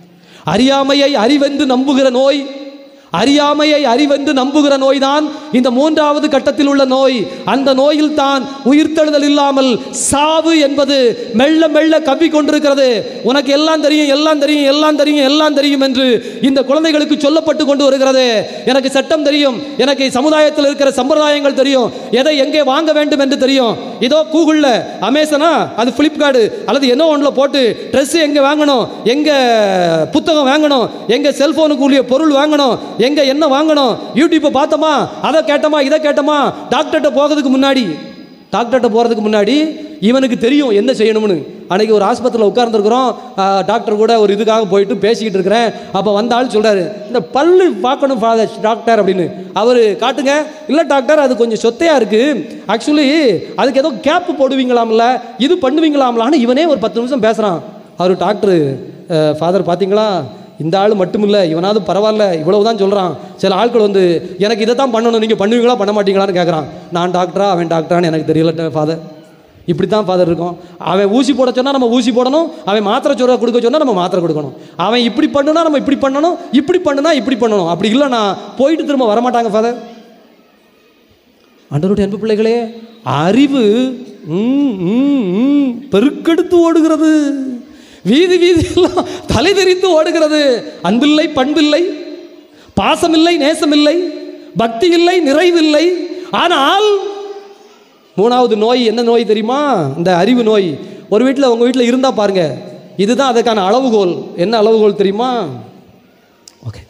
அறியாமையை அறிவென்று நம்புகிற நோய், அறியாமையை அறிவென்று நம்புகிற நோய் தான் இந்த மூன்றாவது கட்டத்தில் உள்ள நோய். அந்த நோயில் தான் உயிர்த்தெழுதல் இல்லாமல் சாவு என்பது மெல்ல மெல்ல கவ்வி கொண்டிருக்கிறது. உனக்கு எல்லாம் தெரியும், எல்லாம் தெரியும், எல்லாம் தெரியும், எல்லாம் தெரியும் என்று இந்த குழந்தைகளுக்கு சொல்லப்பட்டு கொண்டு வருகிறது. எனக்கு சட்டம் தெரியும், எனக்கு சமுதாயத்தில் இருக்கிற சம்பிரதாயங்கள் தெரியும், எதை எங்கே வாங்க வேண்டும் என்று தெரியும். இதோ கூகுளில் அமேசானா அது ஃப்ளிப்கார்டு அல்லது என்ன ஒன்றில் போட்டு ட்ரெஸ் எங்கே வாங்கணும், எங்கே புத்தகம் வாங்கணும், எங்கே செல்ஃபோனுக்கு உள்ள பொருள் வாங்கணும், எங்க என்ன வாங்கணும், யூடியூப்பை பார்த்தோமா, அதை கேட்டோமா, இதை கேட்டோமா. டாக்டர்கிட்ட போகிறதுக்கு முன்னாடி இவனுக்கு தெரியும் என்ன செய்யணும்னு. அன்னைக்கு ஒரு ஆஸ்பத்திரியில் உட்கார்ந்துருக்குறோம், டாக்டர் கூட ஒரு இதுக்காக போயிட்டு பேசிக்கிட்டு இருக்கிறேன். அப்போ வந்த ஆள் சொல்கிறாரு, இந்த பல்லு பார்க்கணும் டாக்டர் அப்படின்னு. அவர் காட்டுங்க, இல்லை டாக்டர் அது கொஞ்சம் சொத்தையாக இருக்குது, ஆக்சுவலி அதுக்கு ஏதோ கேப்பு போடுவீங்களாம்ல, இது பண்ணுவீங்களாம்லான்னு இவனே ஒரு 10 நிமிஷம் பேசுகிறான். அவர் டாக்டரு, ஃபாதர் பார்த்தீங்களா, இந்த ஆள் மட்டும் இல்லை, இவனாவது பரவாயில்ல இவ்வளவு தான் சொல்கிறான். சில ஆட்கள் வந்து எனக்கு இதை தான் பண்ணணும், நீங்கள் பண்ணுவீங்களா பண்ண மாட்டீங்களான்னு கேட்குறான். நான் டாக்டரா அவன் டாக்டரான்னு எனக்கு தெரியல ஃபாதர். இப்படி தான் ஃபாதர் இருக்கும். அவன் ஊசி போட சொன்னால் நம்ம ஊசி போடணும், அவன் மாத்திரை சொல்ல கொடுக்க சொன்னால் நம்ம மாத்திரை கொடுக்கணும், அவன் இப்படி பண்ணுனா நம்ம இப்படி பண்ணணும், இப்படி பண்ணுனா இப்படி பண்ணணும். அப்படி இல்லைனா போயிட்டு திரும்ப வரமாட்டாங்க ஃபாதர். ஆண்டவருடைய அன்பு பிள்ளைகளே, அறிவு பெருக்கெடுத்து ஓடுகிறது, வீதி வீதியெல்லாம் தலை தெரித்து ஓடுகிறது. அன்பில்லை, பண்பில்லை, பாசமில்லை, நேசமில்லை, பக்தி இல்லை, நிறைவில்லை. ஆனால் மூணாவது நோய் என்ன நோய் தெரியுமா? இந்த அறிவு நோய். ஒரு வீட்டில் உங்கள் வீட்டில் இருந்தால் பாருங்க, இதுதான் அதுக்கான அளவுகோல். என்ன அளவுகோல் தெரியுமா? ஓகே,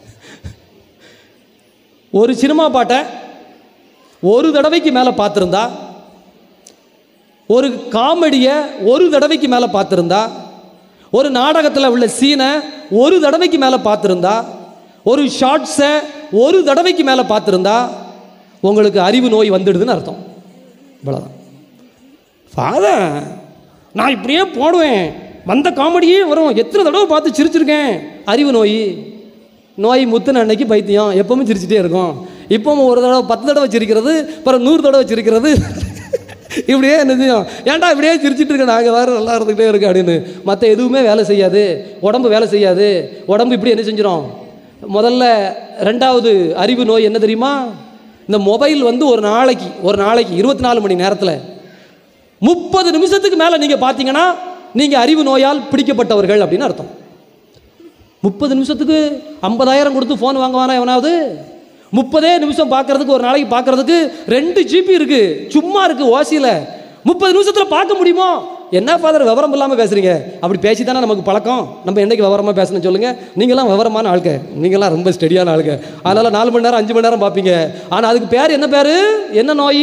ஒரு சினிமா பாட்டை ஒரு தடவைக்கு மேலே பார்த்துருந்தா, ஒரு காமெடியை ஒரு தடவைக்கு மேலே பார்த்துருந்தா, ஒரு நாடகத்தில் உள்ள சீனை ஒரு தடவைக்கு மேலே பார்த்துருந்தா, ஒரு ஷார்ட்ஸை ஒரு தடவைக்கு மேலே பார்த்துருந்தா உங்களுக்கு அறிவு நோய் வந்துடுதுன்னு அர்த்தம். இவ்வளோதான். ஃபாதர் நான் இப்படியே போடுவேன், வந்த காமெடியே வரும், எத்தனை தடவை பார்த்து சிரிச்சிருக்கேன். அறிவு நோய். நோய் முத்துன அன்னைக்கு பைத்தியம், எப்பவுமே சிரிச்சிட்டே இருக்கும். இப்போவும் ஒரு தடவை 10 தடவை சிரிக்கிறது, அப்புறம் 100 தடவை சிரிக்கிறது. இப்படியே நிச்சயம், ஏன்டா இப்படியே சிரிச்சிட்டு இருக்க, நாங்கள் வேறு நல்லா இருந்துக்கிட்டே இருக்கு அப்படின்னு. மற்ற எதுவுமே வேலை செய்யாது, உடம்பு வேலை செய்யாது. உடம்பு இப்படி என்ன செஞ்சிடும்? முதல்ல ரெண்டாவது அறிவு நோய் என்ன தெரியுமா? இந்த மொபைல் வந்து ஒரு நாளைக்கு 24 மணி நேரத்தில் 30 நிமிஷத்துக்கு மேலே நீங்கள் பார்த்தீங்கன்னா நீங்கள் அறிவு நோயால் பிடிக்கப்பட்டவர்கள் அப்படின்னு அர்த்தம். 30 நிமிஷத்துக்கு 50,000 கொடுத்து ஃபோன் வாங்குவானா எவனாவது? 30 நிமிஷம் பார்க்கறதுக்கு, ஒரு நாளைக்கு பார்க்கறதுக்கு 2 GB இருக்கு, சும்மா இருக்கு ஓசியில். 30 நிமிஷத்தில் பார்க்க முடியுமோ? என்ன ஃபாதர் விவரம் இல்லாமல் பேசுறீங்க? அப்படி பேசி தானே நமக்கு பழக்கம். நம்ம என்னைக்கு விவரமாக பேசணும்னு சொல்லுங்க. நீங்களாம் விவரமான ஆளுங்க, நீங்களாம் ரொம்ப ஸ்டெடியான ஆளுங்க. அதனால 4 மணி நேரம் 5 மணி நேரம் பார்ப்பீங்க. ஆனால் அதுக்கு பேர் என்ன பேர்? என்ன நோய்?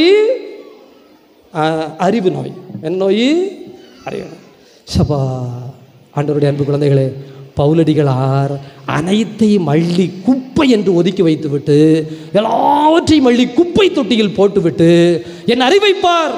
அறிவு நோய். என்ன நோய்? அறிவு. சபா ஆண்டவருடைய அன்பு குழந்தைகளே, பவுலடிகளார் அனைத்தையும் அள்ளி குப்பை என்று ஒதுக்கி வைத்துவிட்டு எல்லாவற்றையும் அள்ளி குப்பை தொட்டியில் போட்டுவிட்டு என் அறிவை பார்,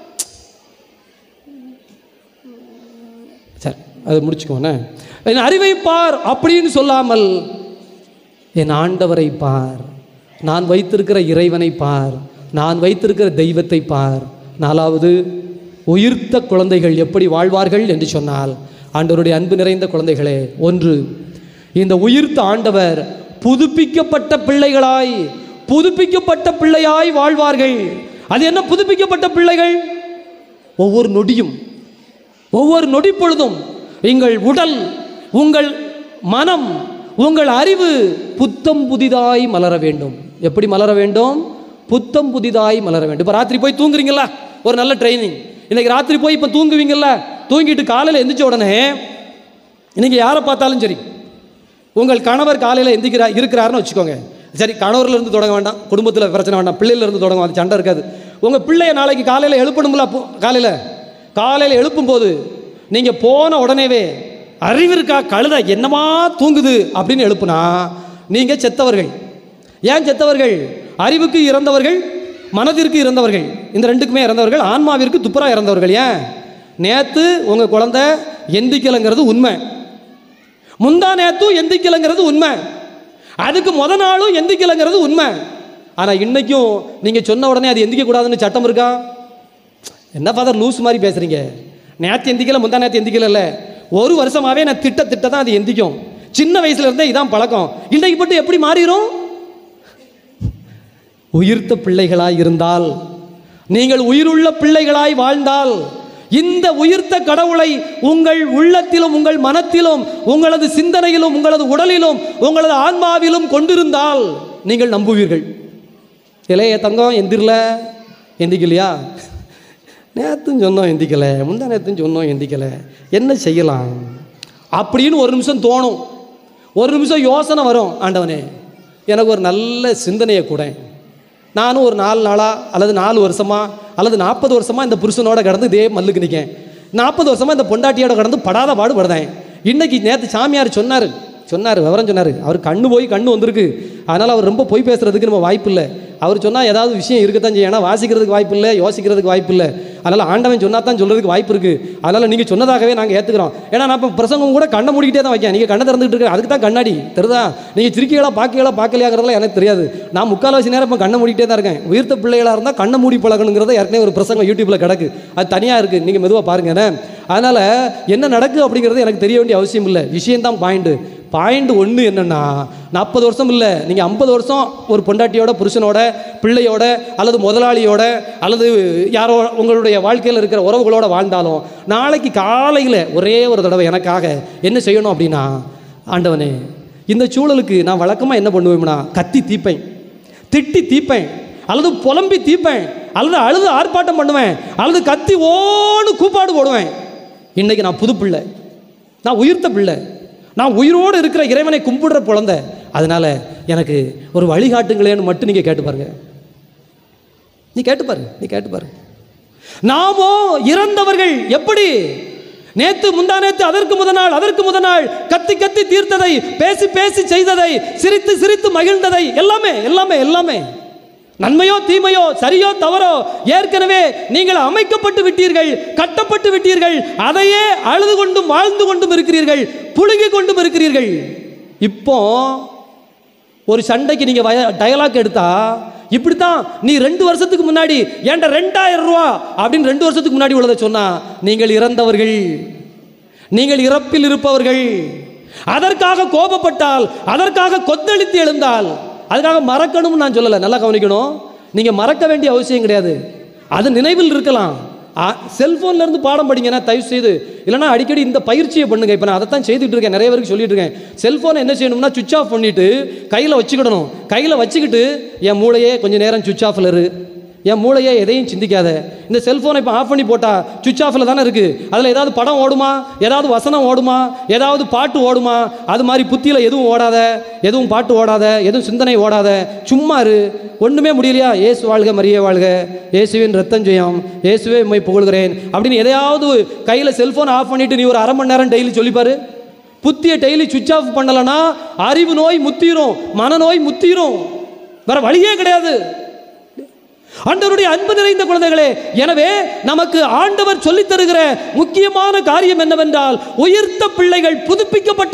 சரி அது முடிச்சுக்கோண்ணே, என் அறிவை பார் அப்படின்னு சொல்லாமல் என் ஆண்டவரை பார், நான் வைத்திருக்கிற இறைவனை பார், நான் வைத்திருக்கிற தெய்வத்தை பார். 4வது, உயிர்த்த குழந்தைகள் எப்படி வாழ்வார்கள் என்று சொன்னால், ஆண்டவருடைய அன்பு நிறைந்த குழந்தைகளே, 1, இந்த உயிர்த்த ஆண்டவர் புதுப்பிக்கப்பட்ட பிள்ளையாய் வாழ்வார்கள். அது என்ன புதுப்பிக்கப்பட்ட பிள்ளைகள்? ஒவ்வொரு நொடியும், ஒவ்வொரு நொடி பொழுதும் உங்கள் உடல், உங்கள் மனம், உங்கள் அறிவு புத்தம் புதிதாய் மலர வேண்டும். எப்படி மலர வேண்டும்? புத்தம் புதிதாய் மலர வேண்டும். இப்போ ராத்திரி போய் தூங்குறீங்களா? ஒரு நல்ல ட்ரைனிங். இன்னைக்கு ராத்திரி போய் இப்போ தூங்குவீங்கல்ல, தூங்கிட்டு காலையில் எந்திரிச்ச உடனே நீங்கள் யாரை பார்த்தாலும் சரி, உங்கள் கணவர் காலையில் இருக்கிறாருன்னு வச்சுக்கோங்க. சரி, கணவர்லேருந்து தொடங்க வேண்டாம், குடும்பத்தில் பிரச்சனை வேண்டாம், பிள்ளையிலேருந்து தொடங்க, அது சண்டை இருக்காது. உங்கள் பிள்ளைய நாளைக்கு காலையில் எழுப்பணுங்களா? காலையில் எழுப்பும்போது நீங்கள் போன உடனேவே அறிவிற்கா கழுத என்னமா தூங்குது அப்படின்னு எழுப்புனா நீங்கள் செத்தவர்கள். ஏன் செத்தவர்கள்? அறிவுக்கு இறந்தவர்கள், மனதிற்கு இறந்தவர்கள், இந்த ரெண்டுக்குமே இறந்தவர்கள், ஆன்மாவிற்கு துப்புரா இறந்தவர்கள். ஏன்? நேற்று உங்கள் குழந்தை எந்திக்கலைங்கிறது உண்மை, முந்தா நேற்றும் எந்திக்கலைங்கிறது உண்மை, அதுக்கு நாளும் எந்திக்கலைங்கிறது உண்மை. ஆனால் இன்னைக்கும் நீங்கள் சொன்ன உடனே அது எந்திக்கக்கூடாதுன்னு சட்டம் இருக்கா? என்ன ஃபாதர் லூஸ் மாதிரி பேசுகிறீங்க? நேற்று எந்திக்கலை, முந்தா நேற்று எந்திக்கல, 1 வருஷமாகவே நான் திட்ட தான் அது எந்திக்கும். சின்ன வயசுல இருந்தே இதான் பழக்கம். இன்றைக்கு மட்டும் எப்படி மாறிடும்? உயிர்த்த பிள்ளைகளாய் இருந்தால், நீங்கள் உயிருள்ள பிள்ளைகளாய் வாழ்ந்தால், இந்த உயிர்த்த கடவுளை உங்கள் உள்ளத்திலும் உங்கள் மனத்திலும் உங்களது சிந்தனையிலும் உங்களது உடலிலும் உங்களது ஆன்மாவிலும் கொண்டிருந்தால் நீங்கள் நம்புவீர்கள். இளைய தங்கம் எந்திரல, எந்திக்கலையா? நேற்றும் சொன்னோம் எந்திக்கலை, முந்தா நேற்றும் சொன்னோம் எந்திக்கலை, என்ன செய்யலாம் அப்படின்னு ஒரு நிமிஷம் தோணும். ஒரு நிமிஷம் யோசனை வரும், ஆண்டவனே எனக்கு ஒரு நல்ல சிந்தனையை கூட. நானும் ஒரு 4 நாளாக அல்லது 4 வருஷமா அல்லது 40 வருஷமா இந்த புருஷனோட கடந்து இதே மல்லுக்கு நிற்கேன். 40 வருஷமா இந்த பொண்டாட்டியோட கடந்து படாத பாடுபடுதேன். இன்னைக்கு நேற்று சாமியார் சொன்னார் விவரம் சொன்னார். அவர் கண்ணு போய் கண்ணு வந்திருக்கு, அதனால் அவர் ரொம்ப பொய் பேசுறதுக்கு நம்ம வாய்ப்பு இல்லை. அவர் சொன்னால் ஏதாவது விஷயம் இருக்கத்தான் செய்யும். ஏன்னா வாசிக்கிறதுக்கு வாய்ப்பு இல்லை, யோசிக்கிறதுக்கு வாய்ப்பு இல்லை. அதனால் ஆண்டவன் சொன்னா தான் சொல்கிறதுக்கு வாய்ப்பு இருக்குது. அதனால் நீங்கள் சொன்னதாகவே நாங்கள் ஏற்றுக்கிறோம். ஏன்னா நான் இப்போ பிரசங்கம் கூட கண்ணை மூடிக்கிட்டே தான் வைக்கேன். நீங்கள் கண்ணை திறந்துட்டு இருக்கு, அதுக்கு தான் கண்ணாடி தெரியுதா? நீங்கள் சிரிக்கைகளா பார்க்கலையாங்கிறதுலாம் எனக்கு தெரியாது. நான் 3/4 நேரம் இப்போ கண்ணை மூடிக்கிட்டே தான் இருக்கேன். உயிர்த்த பிள்ளைகளாக இருந்தால் கண்ணை மூடி பழகணுங்கிறத ஏற்கனவே ஒரு பிரசங்கம் யூடியூப்பில் கிடக்கு, அது தனியாக இருக்குது, நீங்கள் மெதுவாக பாருங்க. அதனால் என்ன நடக்குது அப்படிங்கிறது எனக்கு தெரிய வேண்டிய அவசியம் இல்லை. விஷயந்தான் பாயிண்ட் 1 என்னென்னா, 40 வருஷம் இல்லை, நீங்கள் 50 வருஷம் ஒரு பொண்டாட்டியோட புருஷனோட பிள்ளையோட அல்லது முதலாளியோட அல்லது யாரோ உங்களுடைய வாழ்க்கையில் இருக்கிற உறவுகளோட வாழ்ந்தாலும் நாளைக்கு காலையில் ஒரே ஒரு தடவை எனக்காக என்ன செய்யணும் அப்படின்னா, ஆண்டவனே இந்த சூழலுக்கு நான் வழக்கமாக என்ன பண்ணுவேன்னா, கத்தி தீப்பேன், திட்டி தீப்பேன், அல்லது புலம்பி தீப்பேன், அல்லது அழுது ஆர்ப்பாட்டம் பண்ணுவேன், அல்லது கத்தி ஓடு கூப்பாடு போடுவேன். இன்றைக்கி நான் புது பிள்ளை, நான் உயிர்த்த பிள்ளை, நான் உயிரோடு இருக்கிற இறைவனை கும்பிடுற குழந்தை. அதனால எனக்கு ஒரு வழிகாட்டுங்களேன்னு மட்டும் நீங்கள் கேட்டு பாருங்க. நீ கேட்டு பாரு. நாமோ இறந்தவர்கள் எப்படி நேத்து முந்தா நேத்து அதற்கு முத நாள் கத்தி கத்தி தீர்த்ததை, பேசி பேசி செய்ததை, சிரித்து சிரித்து மகிழ்ந்ததை எல்லாமே நன்மையோ தீமையோ சரியோ தவறோ ஏற்கனவே நீங்கள் அமைக்கப்பட்டு விட்டீர்கள், கட்டப்பட்டு விட்டீர்கள். அதையே அழுது கொண்டும் வாழ்ந்து கொண்டும் இருக்கிறீர்கள், புழுகி கொண்டும் இருக்கிறீர்கள். இப்போ ஒரு சண்டைக்கு நீங்க டயலாக் எடுத்தா இப்படித்தான், நீ 2 வருஷத்துக்கு முன்னாடி ஏன்டா 2000 ரூபா அப்படின்னு 2 வருஷத்துக்கு முன்னாடி உள்ளதை சொன்னா, நீங்கள் இறந்தவர்கள், நீங்கள் இறப்பில் இருப்பவர்கள். அதற்காக கோபப்பட்டால், அதற்காக கொந்தளித்து எழுந்தால், அதுக்காக மறக்கணும்னு நான் சொல்லலை, நல்லா கவனிக்கணும். நீங்கள் மறக்க வேண்டிய அவசியம் கிடையாது, அது நினைவில் இருக்கலாம். செல்ஃபோன்ல இருந்து பாடம் படிங்கன்னா தயவு செய்து, இல்லைனா அடிக்கடி இந்த பயிற்சியை பண்ணுங்க. இப்போ நான் அதை தான் செய்துட்டு இருக்கேன், நிறைய பேருக்கு சொல்லிட்டு இருக்கேன். செல்ஃபோனை என்ன செய்யணும்னா சுவிட்ச் ஆஃப் பண்ணிட்டு கையில் வச்சுக்கிடணும். கையில் வச்சுக்கிட்டு என் மூளையே கொஞ்சம் நேரம் சுவிட்ச் ஆஃபில் இரு, என் மூளையே எதையும் சிந்திக்காத. இந்த செல்ஃபோனை இப்போ ஆஃப் பண்ணி போட்டால் சுவிட்ச் ஆஃபில் தானே இருக்குது. அதில் ஏதாவது படம் ஓடுமா, ஏதாவது வசனம் ஓடுமா, ஏதாவது பாட்டு ஓடுமா? அது மாதிரி புத்தியில் எதுவும் ஓடாத, எதுவும் பாட்டு ஓடாத, எதுவும் சிந்தனை ஓடாத, சும்மா இரு. ஒன்றுமே முடியலையா, இயேசு வாழ்க மரியே வாழ்க, இயேசுவின் ரத்தம் ஜெயம், இயேசுவே உம்மை புகழ்கிறேன் அப்படின்னு எதையாவது கையில் செல்ஃபோன் ஆஃப் பண்ணிவிட்டு நீ ஒரு அரை மணி நேரம் டெய்லி சொல்லிப்பாரு. புத்தியை டெய்லி சுவிட்ச் ஆஃப் பண்ணலைன்னா அறிவு நோய் முத்திரும், மனநோய் முத்திரும், வேற வழியே கிடையாது. ஆண்டவருடைய அன்பு நிறைந்த குழந்தைகளே, எனவே நமக்கு ஆண்டவர் சொல்லித் தருகிற முக்கியமான காரியம் என்னவென்றால், உயிர்த்த பிள்ளைகள் புதுப்பிக்கப்பட்ட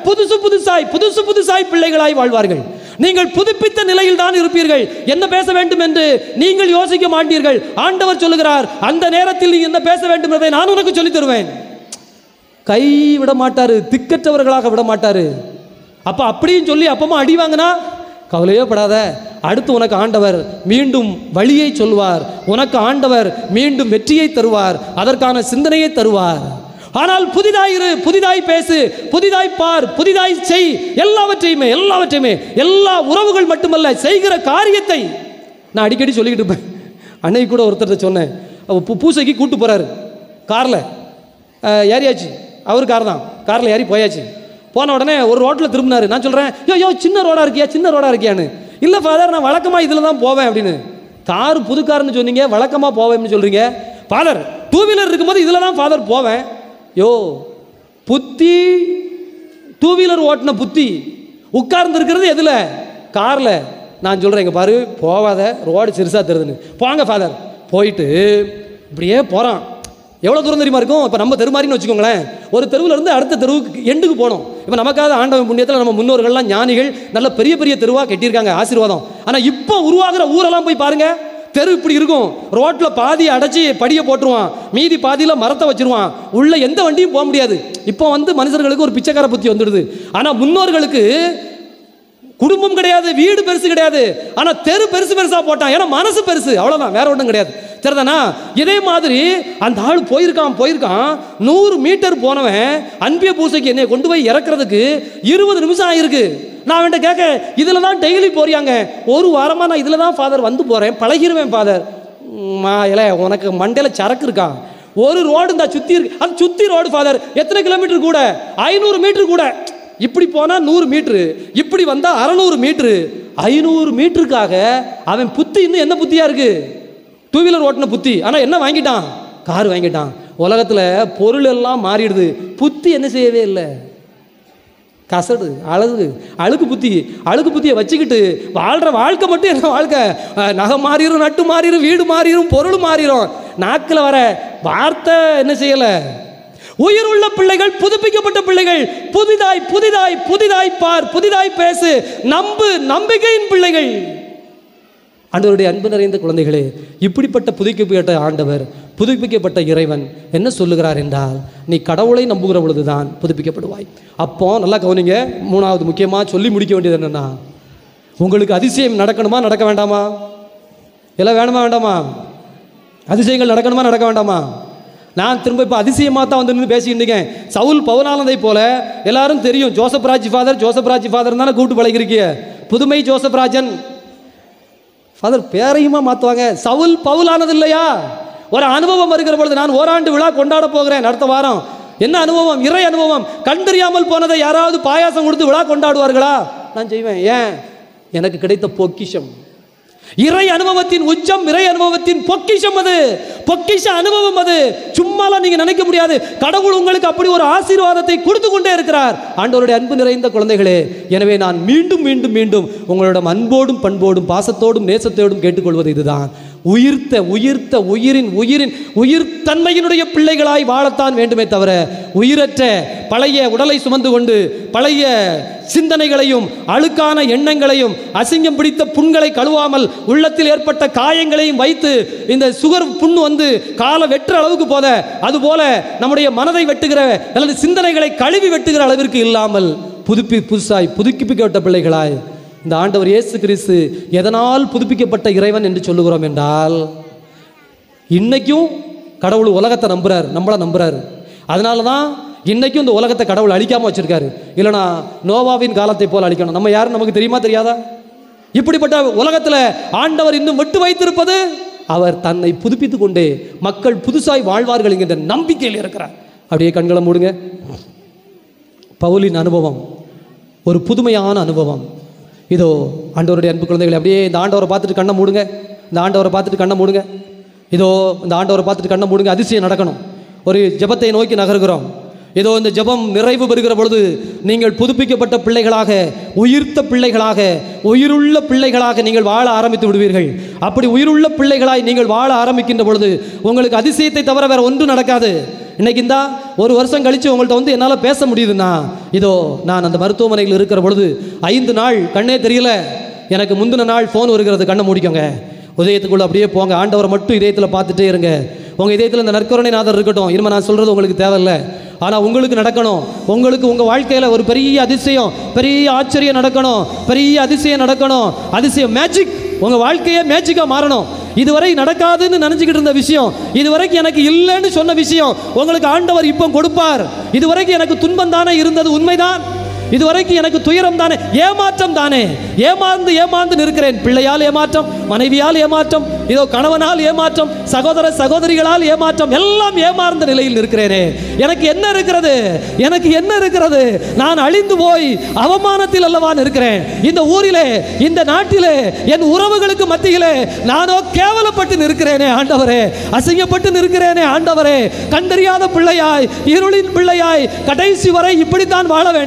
புதுசு புதுசாய் பிள்ளைகளாய் வாழ்வார்கள். நீங்கள் புதுப்பித்த நிலையில் தான் இருப்பீர்கள். என்ன பேச வேண்டும் என்று நீங்கள் யோசிக்க மாட்டீர்கள். ஆண்டவர் சொல்லுகிறார், அந்த நேரத்தில் நீ என்ன பேச வேண்டும் என்பதை நான் உனக்கு சொல்லித் தருவேன். கை விட மாட்டாரு, திக்கற்றவர்களாக விட மாட்டாரு. அப்ப அப்படியும் சொல்லி அப்பமா அடி வாங்கினா கவலையே படாத, அடுத்து உனக்கு ஆண்டவர் மீண்டும் வழியை சொல்வார், உனக்கு ஆண்டவர் மீண்டும் வெற்றியை தருவார், அதற்கான சிந்தனையை தருவார். ஆனால் புதிதாயிரு, புதிதாய் பேசு, புதிதாய் பார், புதிதாய் செய். எல்லாவற்றையுமே எல்லா உறவுகள் மட்டுமல்ல, செய்கிற காரியத்தை நான் அடிக்கடி சொல்லிக்கிட்டு இருப்பேன். அன்னைக்கு கூட ஒருத்தர் சொன்னேன், பூசைக்கு கூட்டு போறாரு, காரில் ஏறியாச்சு, அவர் கார் தான், காரில் ஏறி போயாச்சு. போன உடனே ஒரு ரோட்டில் திரும்பினாரு. நான் சொல்கிறேன், யோ சின்ன ரோடா இருக்கியான்னு. இல்லை ஃபாதர், நான் வழக்கமாக இதில் தான் போவேன் அப்படின்னு. கார் புது கார்னு சொன்னீங்க, வழக்கமாக போவேன்னு சொல்கிறீங்க. ஃபாதர், 2 வீலர் இருக்கும்போது இதில் தான் ஃபாதர் போவேன். யோ புத்தி, 2 வீலர் ஓட்டின புத்தி உட்கார்ந்து இருக்கிறது எதில்? காரில். நான் சொல்கிறேன், இங்கே பாரு, போவாத, ரோடு சிறுசாக தருதுன்னு. போங்க ஃபாதர். போயிட்டு இப்படியே போகிறான். எவ்வளோ தூரம் தெரியுமா இருக்கும்? இப்போ நம்ம தெரு மாதிரின்னு வச்சுக்கோங்களேன், ஒரு தெருவில் இருந்து அடுத்த தெருவுக்கு எண்டுக்கு போகணும். இப்போ நமக்காவது ஆண்டவன் புண்ணியத்தில் நம்ம முன்னோர்கள்லாம் ஞானிகள் நல்ல பெரிய பெரிய தெருவாக கட்டியிருக்காங்க, ஆசீர்வாதம். ஆனால் இப்போ உருவாகிற ஊரெல்லாம் போய் பாருங்க, தெரு இப்படி இருக்கும். ரோட்டில் பாதியை அடைச்சி படியை போட்டுருவான், மீதி பாதியில் மரத்தை வச்சிருவான், உள்ள எந்த வண்டியும் போக முடியாது. இப்போ மனுஷர்களுக்கு ஒரு பிச்சைக்கார புத்தி வந்துடுது. ஆனால் முன்னோர்களுக்கு குடும்பம் கிடையாது, வீடு பெருசு கிடையாது, ஆனால் தெரு பெருசு பெருசாக போட்டான். ஏன்னா மனசு பெருசு, அவ்வளோதான், வேற ஒன்றும் கிடையாது. சரிதானா? இதே மாதிரி அந்த ஆள் போயிருக்கான் 100 மீட்டர் போனவன் அன்பிய பூசைக்கு என்னை கொண்டு போய் இறக்குறதுக்கு 20 நிமிஷம் ஆயிருக்கு. நான் அவன்கிட்ட கேட்க, இதில் தான் டெய்லி போறியாங்க? ஒரு வாரமாக நான் இதில் தான் ஃபாதர் போகிறேன், பழகிடுவேன் ஃபாதர். இல்லை, உனக்கு மண்டையில் சரக்கு இருக்கா? ஒரு ரோடு இந்த சுற்றி இருக்கு, அது சுற்றி ரோடு ஃபாதர். எத்தனை கிலோமீட்டர் கூட? 500 மீட்டர் கூட. இப்படி போனால் 100 மீட்ரு, இப்படி வந்தால் 600 மீட்ரு. 500 மீட்டருக்காக அவன் புத்தி இன்னும் என்ன புத்தியாக இருக்கு? 2 வீலர் ஓட்டின புத்தி. ஆனால் என்ன வாங்கிட்டான்? கார் வாங்கிட்டான். உலகத்தில் பொருள் எல்லாம் மாறிடுது, புத்தி என்ன செய்யவே இல்லை. கசடு, அழுக்கு புத்தியை வச்சுக்கிட்டு வாழ்கிற வாழ்க்கை மட்டும் என்ன வாழ்க்கை? நகை மாறிடும், நட்டு மாறிடும், வீடு மாறிடும், பொருள் மாறிடும். நாக்கில் வர வார்த்தை என்ன செய்யலை? உயிர் உள்ள பிள்ளைகள், புதுப்பிக்கப்பட்ட பிள்ளைகள், புதிதாய் புதிதாய் புதிதாய் பார், புதிதாய் பேசு, நம்பு, நம்பிக்கையின் பிள்ளைகள். ஆண்டவருடைய அன்பு நிறைந்த குழந்தைகளே, இப்படிப்பட்ட புதுப்பிக்கப்பட்ட ஆண்டவர், புதுப்பிக்கப்பட்ட இறைவன் என்ன சொல்லுகிறார் என்றால், நீ கடவுளை நம்புகிற பொழுதுதான் புதுப்பிக்கப்படுவாய். அப்போ நல்லா கவனிங்க. 3வது முக்கியமாக சொல்லி முடிக்க வேண்டியது என்னன்னா, உங்களுக்கு அதிசயம் நடக்கணுமா நடக்க வேண்டாமா? எல்லாம் வேணுமா வேண்டாமா? அதிசயங்கள் நடக்கணுமா நடக்க வேண்டாமா? நான் திரும்ப இப்போ அதிசயமாக தான் வந்து பேசிக்கிட்டு இருக்கேன். சவுல் பவுலானதை போல எல்லாரும் தெரியும், ஜோசப் ராஜ் ஃபாதர் தானே கூப்பிட்டு பழகிருக்கிய. புதுமை ஜோசப் ராஜன் ஃபாதர் பேரையுமா மாற்றுவாங்க. சவுல் பவுலானது இல்லையா? ஒரு அனுபவம் வருகிற பொழுது, நான் ஓராண்டு விழா கொண்டாட போகிறேன் அடுத்த வாரம். என்ன அனுபவம்? இறை அனுபவம். கண் தெரியாமல் போனதை யாராவது பாயாசம் கொடுத்து விழா கொண்டாடுவார்களா? நான் செய்வேன். ஏன்? எனக்கு கிடைத்த பொக்கிஷம். இறை அனுபவத்தின் உச்சம், இறை அனுபவத்தின் பொக்கிஷம். அது பொக்கிஷ அனுபவம். அது சும்மாலாம் நீங்க நினைக்க முடியாது. கடவுள் உங்களுக்கு அப்படி ஒரு ஆசீர்வாதத்தை கொடுத்து கொண்டே இருக்கிறார். ஆண்டவருடைய அன்பு நிறைந்த குழந்தைகளே, எனவே நான் மீண்டும் மீண்டும் மீண்டும் உங்களிடம் அன்போடும் பண்போடும் பாசத்தோடும் நேசத்தோடும் கேட்டுக்கொள்வது இதுதான். உயிர்த்த உயிர்த்த உயிரின் உயிரின் உயிர்த்தன்மையினுடைய பிள்ளைகளாய் வாழத்தான் வேண்டுமே தவிர, உயிரற்ற பழைய உடலை சுமந்து கொண்டு பழைய சிந்தனைகளையும் அழுக்கான எண்ணங்களையும் அசிங்கம் பிடித்த புண்களை கழுவாமல் உள்ளத்தில் ஏற்பட்ட காயங்களையும் வைத்து இந்த சுகர் புண்ணு வந்து காலை வெட்டுற அளவுக்கு போத, அதுபோல நம்முடைய மனதை வெட்டுகிற அல்லது சிந்தனைகளை கழுவி வெட்டுகிற அளவிற்கு இல்லாமல் புதுசாய் புதுப்பிக்கப்பட்ட பிள்ளைகளாய் இந்த ஆண்டவர் இயேசு கிறிஸ்து எதனால் புதுப்பிக்கப்பட்ட இறைவன் என்று சொல்லுகிறோம் என்றால், இன்னைக்கும் கடவுள் உலகத்தை நம்புறாரு, நம்மளை நம்புறாரு. அதனால தான் இன்னைக்கும் இந்த உலகத்தை கடவுள் அழிக்காம வச்சிருக்காரு. இல்லைனா நோவாவின் காலத்தை போல அழிக்கணும். நம்ம யாரும் நமக்கு தெரியுமா தெரியாதா? இப்படிப்பட்ட உலகத்தில் ஆண்டவர் இன்னும் விட்டு வைத்திருப்பது, அவர் தன்னை புதுப்பித்து கொண்டே மக்கள் புதுசாய் வாழ்வார்கள் என்கின்ற நம்பிக்கையில் இருக்கிறார். அப்படியே கண்களை மூடுங்க. பவுலின் அனுபவம் ஒரு புதுமையான அனுபவம். இதோ ஆண்டவருடைய அன்பு குழந்தைகளை, அப்படியே இந்த ஆண்டவரை பார்த்துட்டு கண்ணை மூடுங்க. இந்த ஆண்டவரை பார்த்துட்டு கண்ணை மூடுங்க. இதோ இந்த ஆண்டவரை பார்த்துட்டு கண்ணை மூடுங்க. அதிசயம் நடக்கணும். ஒரு ஜெபத்தை நோக்கி நகர்கிறோம். ஏதோ இந்த ஜெபம் நிறைவு பெறுகிற பொழுது நீங்கள் புதுப்பிக்கப்பட்ட பிள்ளைகளாக, உயிர்த்த பிள்ளைகளாக, உயிருள்ள பிள்ளைகளாக நீங்கள் வாழ ஆரம்பித்து விடுவீர்கள். அப்படி உயிருள்ள பிள்ளைகளாய் நீங்கள் வாழ ஆரம்பிக்கின்ற பொழுது உங்களுக்கு அதிசயத்தை தவிர வேற ஒன்றும் நடக்காது. இன்னைக்கு இந்த ஒரு வருஷம் கழித்து உங்கள்கிட்ட வந்து என்னால் பேச முடியுதுன்னா, இதோ நான் அந்த மருத்துவமனையில் இருக்கிற பொழுது 5 நாள் கண்ணே தெரியல. எனக்கு முந்தின நாள் ஃபோன் வருகிறது, கண்ணை மூடிக்கோங்க, உதயத்துக்குள்ளே அப்படியே போங்க, ஆண்டவரை மட்டும் இதயத்தில் பார்த்துட்டே இருங்க. உங்கள் இதயத்தில் இந்த நற்கருணைநாதர் இருக்கட்டும். இனிமேல் நான் சொல்கிறது உங்களுக்கு தேவையில்லை. ஆனால் உங்களுக்கு நடக்கணும். உங்களுக்கு உங்கள் வாழ்க்கையில் ஒரு பெரிய அதிசயம், பெரிய ஆச்சரியம் நடக்கணும். பெரிய அதிசயம் நடக்கணும். அதிசயம், மேஜிக். உங்கள் வாழ்க்கையே மேஜிக்காக மாறணும். இதுவரை நடக்காதுன்னு நினச்சிக்கிட்டு இருந்த விஷயம், இதுவரைக்கும் எனக்கு இல்லைன்னு சொன்ன விஷயம் உங்களுக்கு ஆண்டவர் இப்போ கொடுப்பார். இதுவரைக்கும் எனக்கு துன்பம் தானே இருந்தது, உண்மைதான். இதுவரைக்கும் எனக்கு துயரம் தானே, ஏமாற்றம் தானே, ஏமாந்து நிற்கிறேன். பிள்ளையால் ஏமாற்றம், மனைவியால் ஏமாற்றம், இதோ கணவனால் ஏமாற்றம், சகோதர சகோதரிகளால் ஏமாற்றம், எல்லாம் ஏமாந்த நிலையில் இருக்கிறேனே. எனக்கு என்ன இருக்கிறது? எனக்கு என்ன இருக்கிறது? நான் அழிந்து போய் அவமானத்தில் அல்லவா இருக்கிறேன். இந்த ஊரிலே, இந்த நாட்டிலே, என் உறவுகளுக்கு மத்தியிலே நானோ கேவலப்பட்டு நிற்கிறேனே ஆண்டவரே, அசிங்கப்பட்டு நிற்கிறேனே ஆண்டவரே. கண்டறியாத பிள்ளையாய், இருளின் பிள்ளையாய் கடைசி வரை இப்படித்தான் வாழ வேண்டுமா?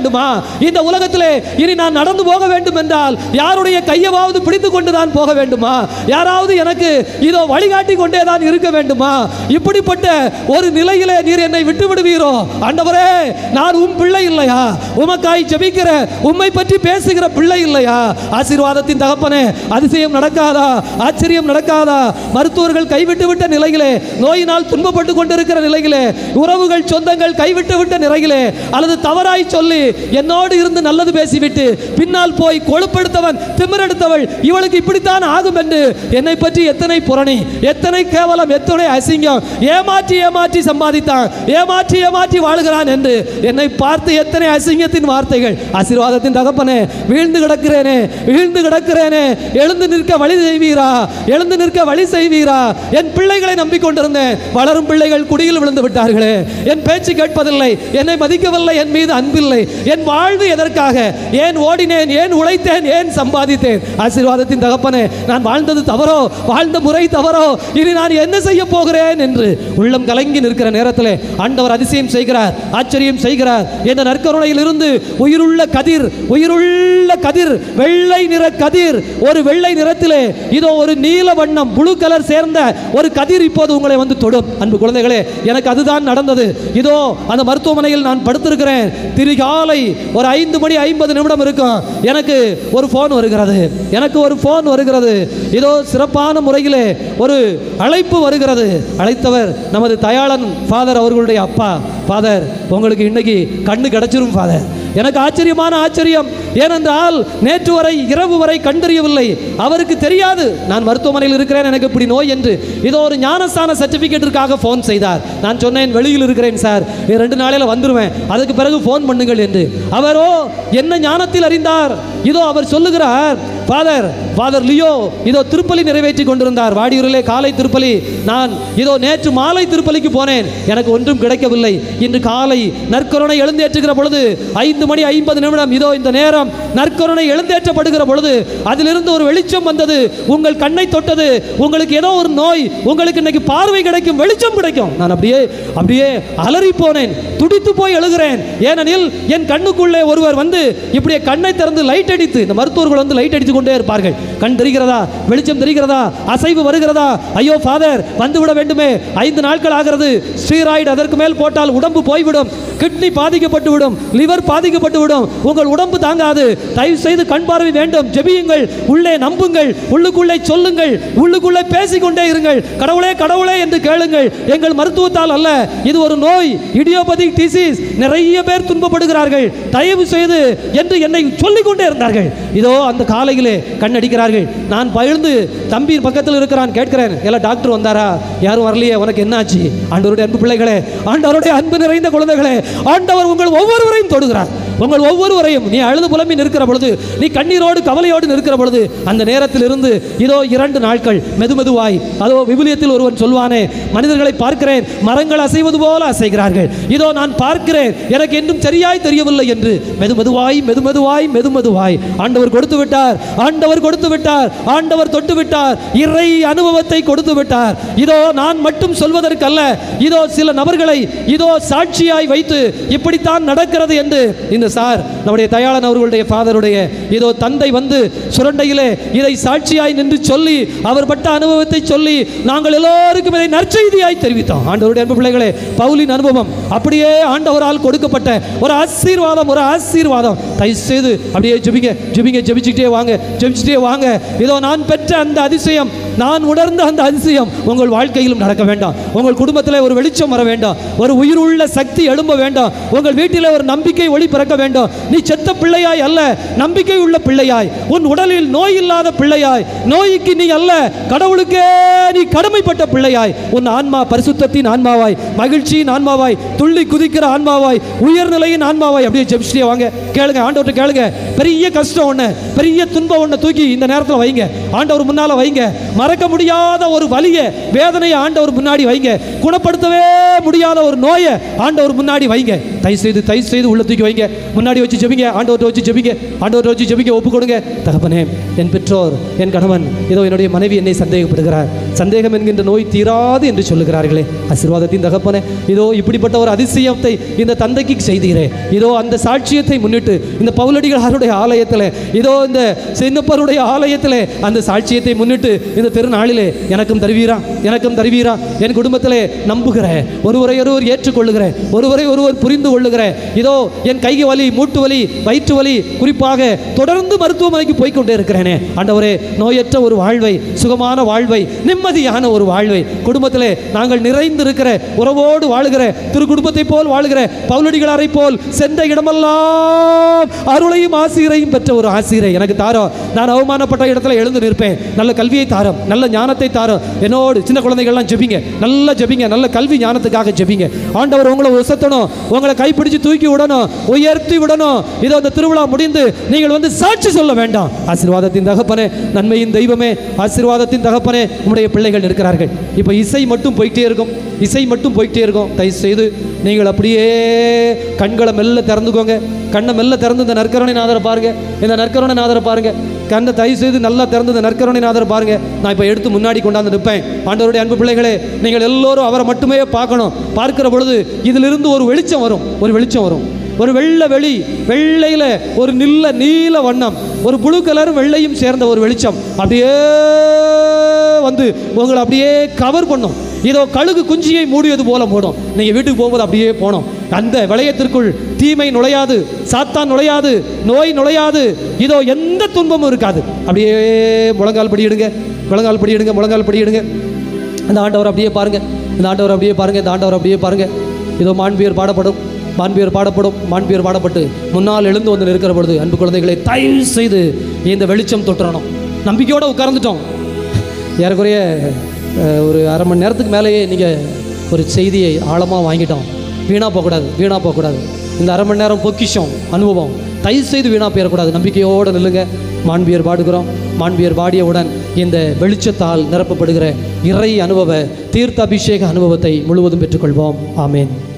இந்த உலகத்திலே இனி நான் நடந்து போக வேண்டும் என்றால் யாருடைய கையவாவது பிடித்து கொண்டு தான் போக வேண்டுமா? யாராவது எனக்கு இதோ வழிகாட்டி கொண்டே தான் இருக்க வேண்டுமா? இப்படிப்பட்ட ஒரு நிலையிலே நீர் என்னை விட்டு விடுவீரோ? ஆண்டவரே, நான் உம் பிள்ளை இல்லையா? உமக்காய் ஜெபிக்கிற, உம்மை பற்றி பேசுகிற பிள்ளை இல்லையா? ஆசீர்வாதத்தின் தகப்பனே, அதிசயம் நடக்காதா? ஆச்சரியம் நடக்காதா? மருத்துவர்கள் கைவிட்டு விட்ட நிலையிலே, நோயினால் துன்பப்பட்டு கொண்டிருக்கிற நிலையிலே, உறவுகள் சொந்தங்கள் கைவிட்டு விட்ட நிலையிலே, அல்லது தவறாய் சொல்லி என்னோடு இருந்து நல்லது பேசிவிட்டு பின்னால் போய் கொழுப்படுத்தவன் திமிரெடுத்தவள் இவளுக்கு இப்படித்தான் ஆகும் என்று என்னை பற்றி எத்தனை புரணி, எத்தனை கேவலம், எத்தனை அசிங்கம், ஏமாற்றி ஏமாற்றி சம்பாதித்தான், ஏமாற்றி ஏமாற்றி வாழுகிறான் என்று என்னை பார்த்து எத்தனை அசிங்கத்தின் வார்த்தைகள். ஆசீர்வாதத்தின் தகப்பனே, வீழ்ந்து கிடக்கிறேனே, வீழ்ந்து கிடக்கிறேனே, எழுந்து நிற்க வழி செய்வீரா? எழுந்து நிற்க வழி செய்வீரா? என் பிள்ளைகளை நம்பிக்கொண்டிருந்தேன், வளரும் பிள்ளைகள் குடியில் விழுந்து விட்டார்களே. என் பேச்சு கேட்பதில்லை, என்னை மதிக்கவில்லை, என் மீது அன்பில்லை. என் வாழ்வு எதற்காக? ஏன் ஓடினேன், ஏன் உழைத்தேன், ஏன் சம்பாதித்தேன்? ஆசீர்வாதத்தின் தகப்பனே, நான் வாழ்ந்தது தவறோ, வாழ்ந்த முறை தவறோ, இனி நான் என்ன செய்ய போகிறேன் என்று உள்ளம் கலங்கி நிற்கிற நேரத்தில் ஆண்டவர் அதிசயம் செய்கிறார், ஆச்சரியம் செய்கிறார். இந்த நற்கருணையில் இருந்து உயிருள்ள கதிர், உயிருள்ள கதிர், வெள்ளை நிற கதிர், ஒரு வெள்ளை நிறத்திலே இதோ ஒரு நீல வண்ணம் ப்ளூ கலர் சேர்ந்த ஒரு கதிர் இப்போது உங்களை வந்து தொடும். அன்பு குழந்தைகளே, எனக்கு அதுதான் நடந்தது. இதோ அந்த மருத்துவமனையில் நான் படுத்திருக்கிறேன். திரிகாலை ஒரு 5:50 இருக்கும். எனக்கு ஒரு போன் வருகிறது, எனக்கு ஒரு போன் வருகிறது. இதோ சிறப்பான முறையிலே ஒரு அழைப்பு வருகிறது. அழைத்தவர் நமது தயாளன் ஃபாதர் அவர்களுடைய அப்பா. ஃபாதர், உங்களுக்கு இன்னைக்கு கண்ணு கிடைச்சிரும் ஃபாதர். எனக்கு ஆச்சரியமான ஆச்சரியம். ஏனென்றால் நேற்று வரை இரவு வரை கண்டறியவில்லை. அவருக்கு தெரியாது நான் மருத்துவமனையில் இருக்கிறேன், எனக்கு இப்படி நோய் என்று. இதோ ஒரு ஞானஸ்தான சர்டிபிகேட்டிற்காக ஃபோன் செய்தார். நான் சொன்னேன், வெளியில் இருக்கிறேன் சார், 2 நாளில் வந்துடுவேன், அதுக்கு பிறகு ஃபோன் பண்ணுங்கள் என்று. அவரோ என்ன ஞானத்தில் அறிந்தார். இதோ அவர் சொல்லுகிறார், ஃபாதர் லியோ இதோ திருப்பலி நிறைவேற்றி கொண்டிருந்தார் வாடியூரிலே, காலை திருப்பலி. நான் இதோ நேற்று மாலை திருப்பலிக்கு போனேன், எனக்கு ஒன்றும் கிடைக்கவில்லை. இன்று காலை நற்கருணை எழுந்தேற்றுகிற பொழுது 5:50 இதோ இந்த நேரம் நற்கருணை எழுந்தேற்றப்படுகிற பொழுது அதிலிருந்து ஒரு வெளிச்சம் வந்தது. உங்கள் கண்ணை தொட்டது. உங்களுக்கு ஏதோ ஒரு நோய், உங்களுக்கு இன்னைக்கு பார்வை கிடைக்கும், வெளிச்சம் கிடைக்கும். நான் அப்படியே அலறி போனேன், துடித்து போய் எழுகிறேன். ஏனெனில் என் கண்ணுக்குள்ளே ஒருவர் வந்து இப்படியே கண்ணை திறந்து லைட் அடித்து, இந்த மருத்துவர்கள் வந்து லைட் அடித்து கொண்டே இருப்பார்கள். கண் தெரிகிறதா, வெளிச்சம் தெரிகிறதா, அசைவு வருகிறதா? ஐயோ ஃபாதர், வந்துவிட வேண்டுமே, 5 நாட்கள் ஆகிறது. ஸ்டீராய்டு அதற்கு மேல் போட்டால் உடம்பு போய்விடும், கிட்னி பாதிக்கப்பட்டு விடும், லிவர் பாதிக்கப்பட்டு விடும், உங்கள் உடம்பு தாங்காது. தயவு செய்து கண் பார்வை வேண்டும், ஜெபியுங்கள், உள்ளே நம்புங்கள், உள்ளுக்குள்ளே சொல்லுங்கள், உள்ளுக்குள்ளே பேசிக்கொண்டே இருங்கள். கடவுளே கடவுளே என்று கேளுங்கள். எங்கள் மருத்துவத்தால் அல்ல, இது ஒரு நோய், இடியோபதிக் டிசீஸ், நிறைய பேர் துன்பப்படுகிறார்கள், தயவு செய்து என்று என்னை சொல்லிக்கொண்டே இருந்தார்கள். இதோ அந்த காலையிலே கண்ணடிக்கிறார்கள். நான் பயிர்ந்து தம்பி பக்கத்தில் இருக்கிறான், கேட்கிறேன், எல்லாம் டாக்டர் வந்தாரா? யாரும் வரலையே, உனக்கு என்னாச்சு? ஆண்டவருடைய அன்பு பிள்ளைகளே, ஆண்டவருடைய அன்பு நிறைந்த குழந்தைகளே, ஆண்டவர் உங்கள் ஒவ்வொருவரையும் தொடுகிறார். உங்கள் ஒவ்வொருவரையும் நீ அழுது புலம்பி நிற்கிற பொழுது, நீ கண்ணீரோடு கவலையோடு நிற்கிற பொழுது, அந்த நேரத்தில் இருந்து இதோ 2 நாட்கள் மெதுமெதுவாய், அதோ விவிலியத்தில் ஒருவன் சொல்வானே, மனிதர்களை பார்க்கிறேன், மரங்கள் அசைவது போல அசைகிறார்கள். இதோ நான் பார்க்கிறேன், எனக்கு என்றும் சரியாய் தெரியவில்லை என்று மெதுமெதுவாய் மெதுமெதுவாய் மெதுமெதுவாய் ஆண்டவர் கொடுத்து விட்டார். ஆண்டவர் கொடுத்து விட்டார். ஆண்டவர் தொட்டு விட்டார். இறை அனுபவத்தை கொடுத்து விட்டார். இதோ நான் மட்டும் சொல்வதற்கல்ல, இதோ சில நபர்களை இதோ சாட்சியாய் வைத்து இப்படித்தான் நடக்கிறது என்று இந்த சார் நம்முடைய தயாளன் அவர்களுடைய ஃபாதருடைய இதோ தந்தை வந்து சுரண்டையிலே இதை சாட்சியாய் நின்று சொல்லி, அவர் பட்ட அனுபவத்தை சொல்லி, நாங்கள் எல்லோருக்கும் இதை நற்செய்தியாய் தெரிவித்தோம். ஆண்டவருடைய அன்பு பிள்ளைகளே, பவுலின் அனுபவம் அப்படியே ஆண்டவரால் கொடுக்கப்பட்ட ஒரு ஆசீர்வாதம், ஒரு ஆசீர்வாதம். தயவு செய்து அப்படியே ஜெபிங்க, ஜெபிங்க, ஜெபிச்சுட்டே வாங்க, ஜெபிச்சுட்டே வாங்க. இதோ நான் பெற்ற அந்த அதிசயம், நான் உணர்ந்த அந்த அதிசயம் உங்கள் வாழ்க்கையிலும் நடக்க வேண்டாம். உங்கள் குடும்பத்தில் ஒரு வெளிச்சம் வர வேண்டாம், ஒரு உயிருள்ள சக்தி எழும்ப வேண்டாம், உங்கள் வீட்டில் ஒரு நம்பிக்கை ஒளி பிறக்க வேண்டும். நீ செத்த பிள்ளையாய் அல்ல, நம்பிக்கை உள்ள பிள்ளையாய், உன் உடலில் நோய் இல்லாத பிள்ளையாய், நோய்க்கு நீ அல்ல, கடவுளுக்கே நீ கடமைப்பட்ட பிள்ளையாய், உன் ஆன்மா பரிசுத்தத்தின் ஆன்மாவாய், மகிழ்ச்சியின் ஆன்மாவாய், துள்ளி குதிக்கிற ஆன்மாவாய், உயர்நிலையின் ஆன்மாவாய். அப்படியே ஜெபிச்சுட்டே வாங்க. கேளுங்க, ஆண்டவர்கிட்ட கேளுங்க. பெரிய கஷ்டம் ஒன்று, பெரிய துன்பம் ஒன்று தூக்கி இந்த நேரத்தில் வைங்க, ஆண்டவர் முன்னால் வைங்க. மறக்க முடியாத ஒரு வலியை, வேதனையை ஆண்டவர் முன்னாடி வைங்க. குணப்படுத்தவே முடியாத ஒரு நோயை ஆண்டவர் முன்னாடி வைங்க. தயவு செய்து உள்ள தூக்கி வைங்க. முன்னாடி வச்சு ஜெபிங்க. ஆண்டவர்கிட்ட வச்சு ஜெபிங்க. ஆண்டவர்கிட்ட வச்சு ஜெபிக்க ஒப்பு கொடுங்க. தகப்பனே, என் பெற்றோர், என் கணவன், இதோ என்னுடைய மனைவி என்னை சந்தேகப்படுகிறார். சந்தேகம் என்கின்ற நோய் தீராது என்று சொல்லுகிறார்களே. ஆசீர்வாதத்தின் தகப்பனே, இதோ இப்படிப்பட்ட ஒரு அதிசயத்தை இந்த தந்தைக்கு செய்தீரே. இதோ அந்த சாட்சியத்தை முன்னிட்டு இந்த பவுலடிகளாருடைய ஆலயத்தில், இதோ இந்த சின்னப்பருடைய ஆலயத்தில் அந்த சாட்சியத்தை முன்னிட்டு இந்த திருநாளிலே எனக்கும் தருவீரா. என் குடும்பத்திலே நம்புகிறேன், ஒருவரை ஒருவர் ஏற்றுக்கொள்ளுகிறேன், ஒருவரை ஒருவர் புரிந்து கொள்ளுகிறேன். இதோ என் கை வலி, மூட்டு வலி, வயிற்று வலி, குறிப்பாக தொடர்ந்து மருத்துவமனைக்கு போய்கொண்டே இருக்கிறேனே. ஆண்டவரே, நோயற்ற ஒரு வாழ்வை, சுகமான வாழ்வை, நிம்மதியான ஒரு வாழ்வை, குடும்பத்திலே நாங்கள் நிறைந்திருக்கிற, உறவோடு வாழுகிற, திரு குடும்பத்தை போல் வாழுகிற பவுலடிகளாரை போல் சென்ற இடமெல்லாம் அருளையும் ஆசீரையும் பெற்ற ஒரு ஆசீரை எனக்கு தாரோம். நான் அவமானப்பட்ட இடத்துல எழுந்து நிற்பேன். நல்ல கல்வியை தாரோம், நல்ல ஞானத்தை தாரோம். என்னோடு சின்ன குழந்தைகள்லாம் ஜெபிங்க, நல்ல கல்வி ஞானத்துக்காக ஜெபிங்க. ஆண்டவர் உங்களை உசத்தணும், உங்களை கைப்பிடிச்சு தூக்கி விடணும், உயர்த்தி விடணும். இதோ அந்த திருவிழா முடிந்து நீங்கள் வந்து சாட்சி சொல்ல வேண்டாம். ஆசீர்வாதத்தின் தகப்பனே, நன்மையின் தெய்வமே, ஆசீர்வாதத்தின் தகப்பனே, உம்முடைய பிள்ளைகள் இருக்கிறார்கள். இப்போ இசை மட்டும் போயிட்டே இருக்கும். தயவு செய்து நீங்கள் அப்படியே கண்களை மெல்ல திறந்துக்கோங்க. கண்ணை மெல்ல திறந்து இந்த நற்கருணை நாதரை பாருங்க. கண்ணை தயவு செய்து நல்லா திறந்து இந்த நற்கருணை நாதரை பாருங்க. நான் இப்போ எடுத்து முன்னாடி கொண்டாந்து நிற்பேன். ஆண்டவருடைய அன்பு பிள்ளைகளே, நீங்கள் எல்லோரும் அவரை மட்டுமே பார்க்கணும். பார்க்கிற பொழுது இதிலிருந்து ஒரு வெளிச்சம் வரும். ஒரு வெள்ளையில் ஒரு நீல வண்ணம், ஒரு புளு கலரும் வெள்ளையும் சேர்ந்த ஒரு வெளிச்சம் அப்படியே வந்து உங்களை அப்படியே கவர் பண்ணும். இதோ கழுகு குஞ்சியை மூடியது போல மூடும். நீங்கள் வீட்டுக்கு போகும்போது அப்படியே போனோம். அந்த வளையத்திற்குள் தீமை நுழையாது, சாத்தான் நுழையாது, நோய் நுழையாது. இதோ எந்த துன்பமும் இருக்காது. அப்படியே முழங்கால் படியிடுங்க. இந்த ஆண்டவர் அப்படியே பாருங்க. இதோ மாண்பியர் பாடப்பட்டு முன்னால் எழுந்து வந்து நிற்கிற பொழுது, அன்பு குழந்தைகளை, தயவு செய்து இந்த வெளிச்சம் தொட்டுறணும். நம்பிக்கையோடு உட்கார்ந்துட்டோம். ஏறக்குறைய ஒரு அரை மணி நேரத்துக்கு மேலேயே நீங்கள் ஒரு செய்தியை ஆழமாக வாங்கிட்டோம். வீணாக போகக்கூடாது. இந்த அரை மணி நேரம் பொக்கிஷம் அனுபவம் தயவு செய்து வீணாக போயிடக்கூடாது. நம்பிக்கையோடு நில்லுங்க. மாண்பியர் பாடுகிறோம். மாண்பியர் பாடியவுடன் இந்த வெளிச்சத்தால் நிரப்பப்படுகிற இறை அனுபவ தீர்த்த அபிஷேக அனுபவத்தை முழுவதும் பெற்றுக்கொள்வோம். ஆமேன்.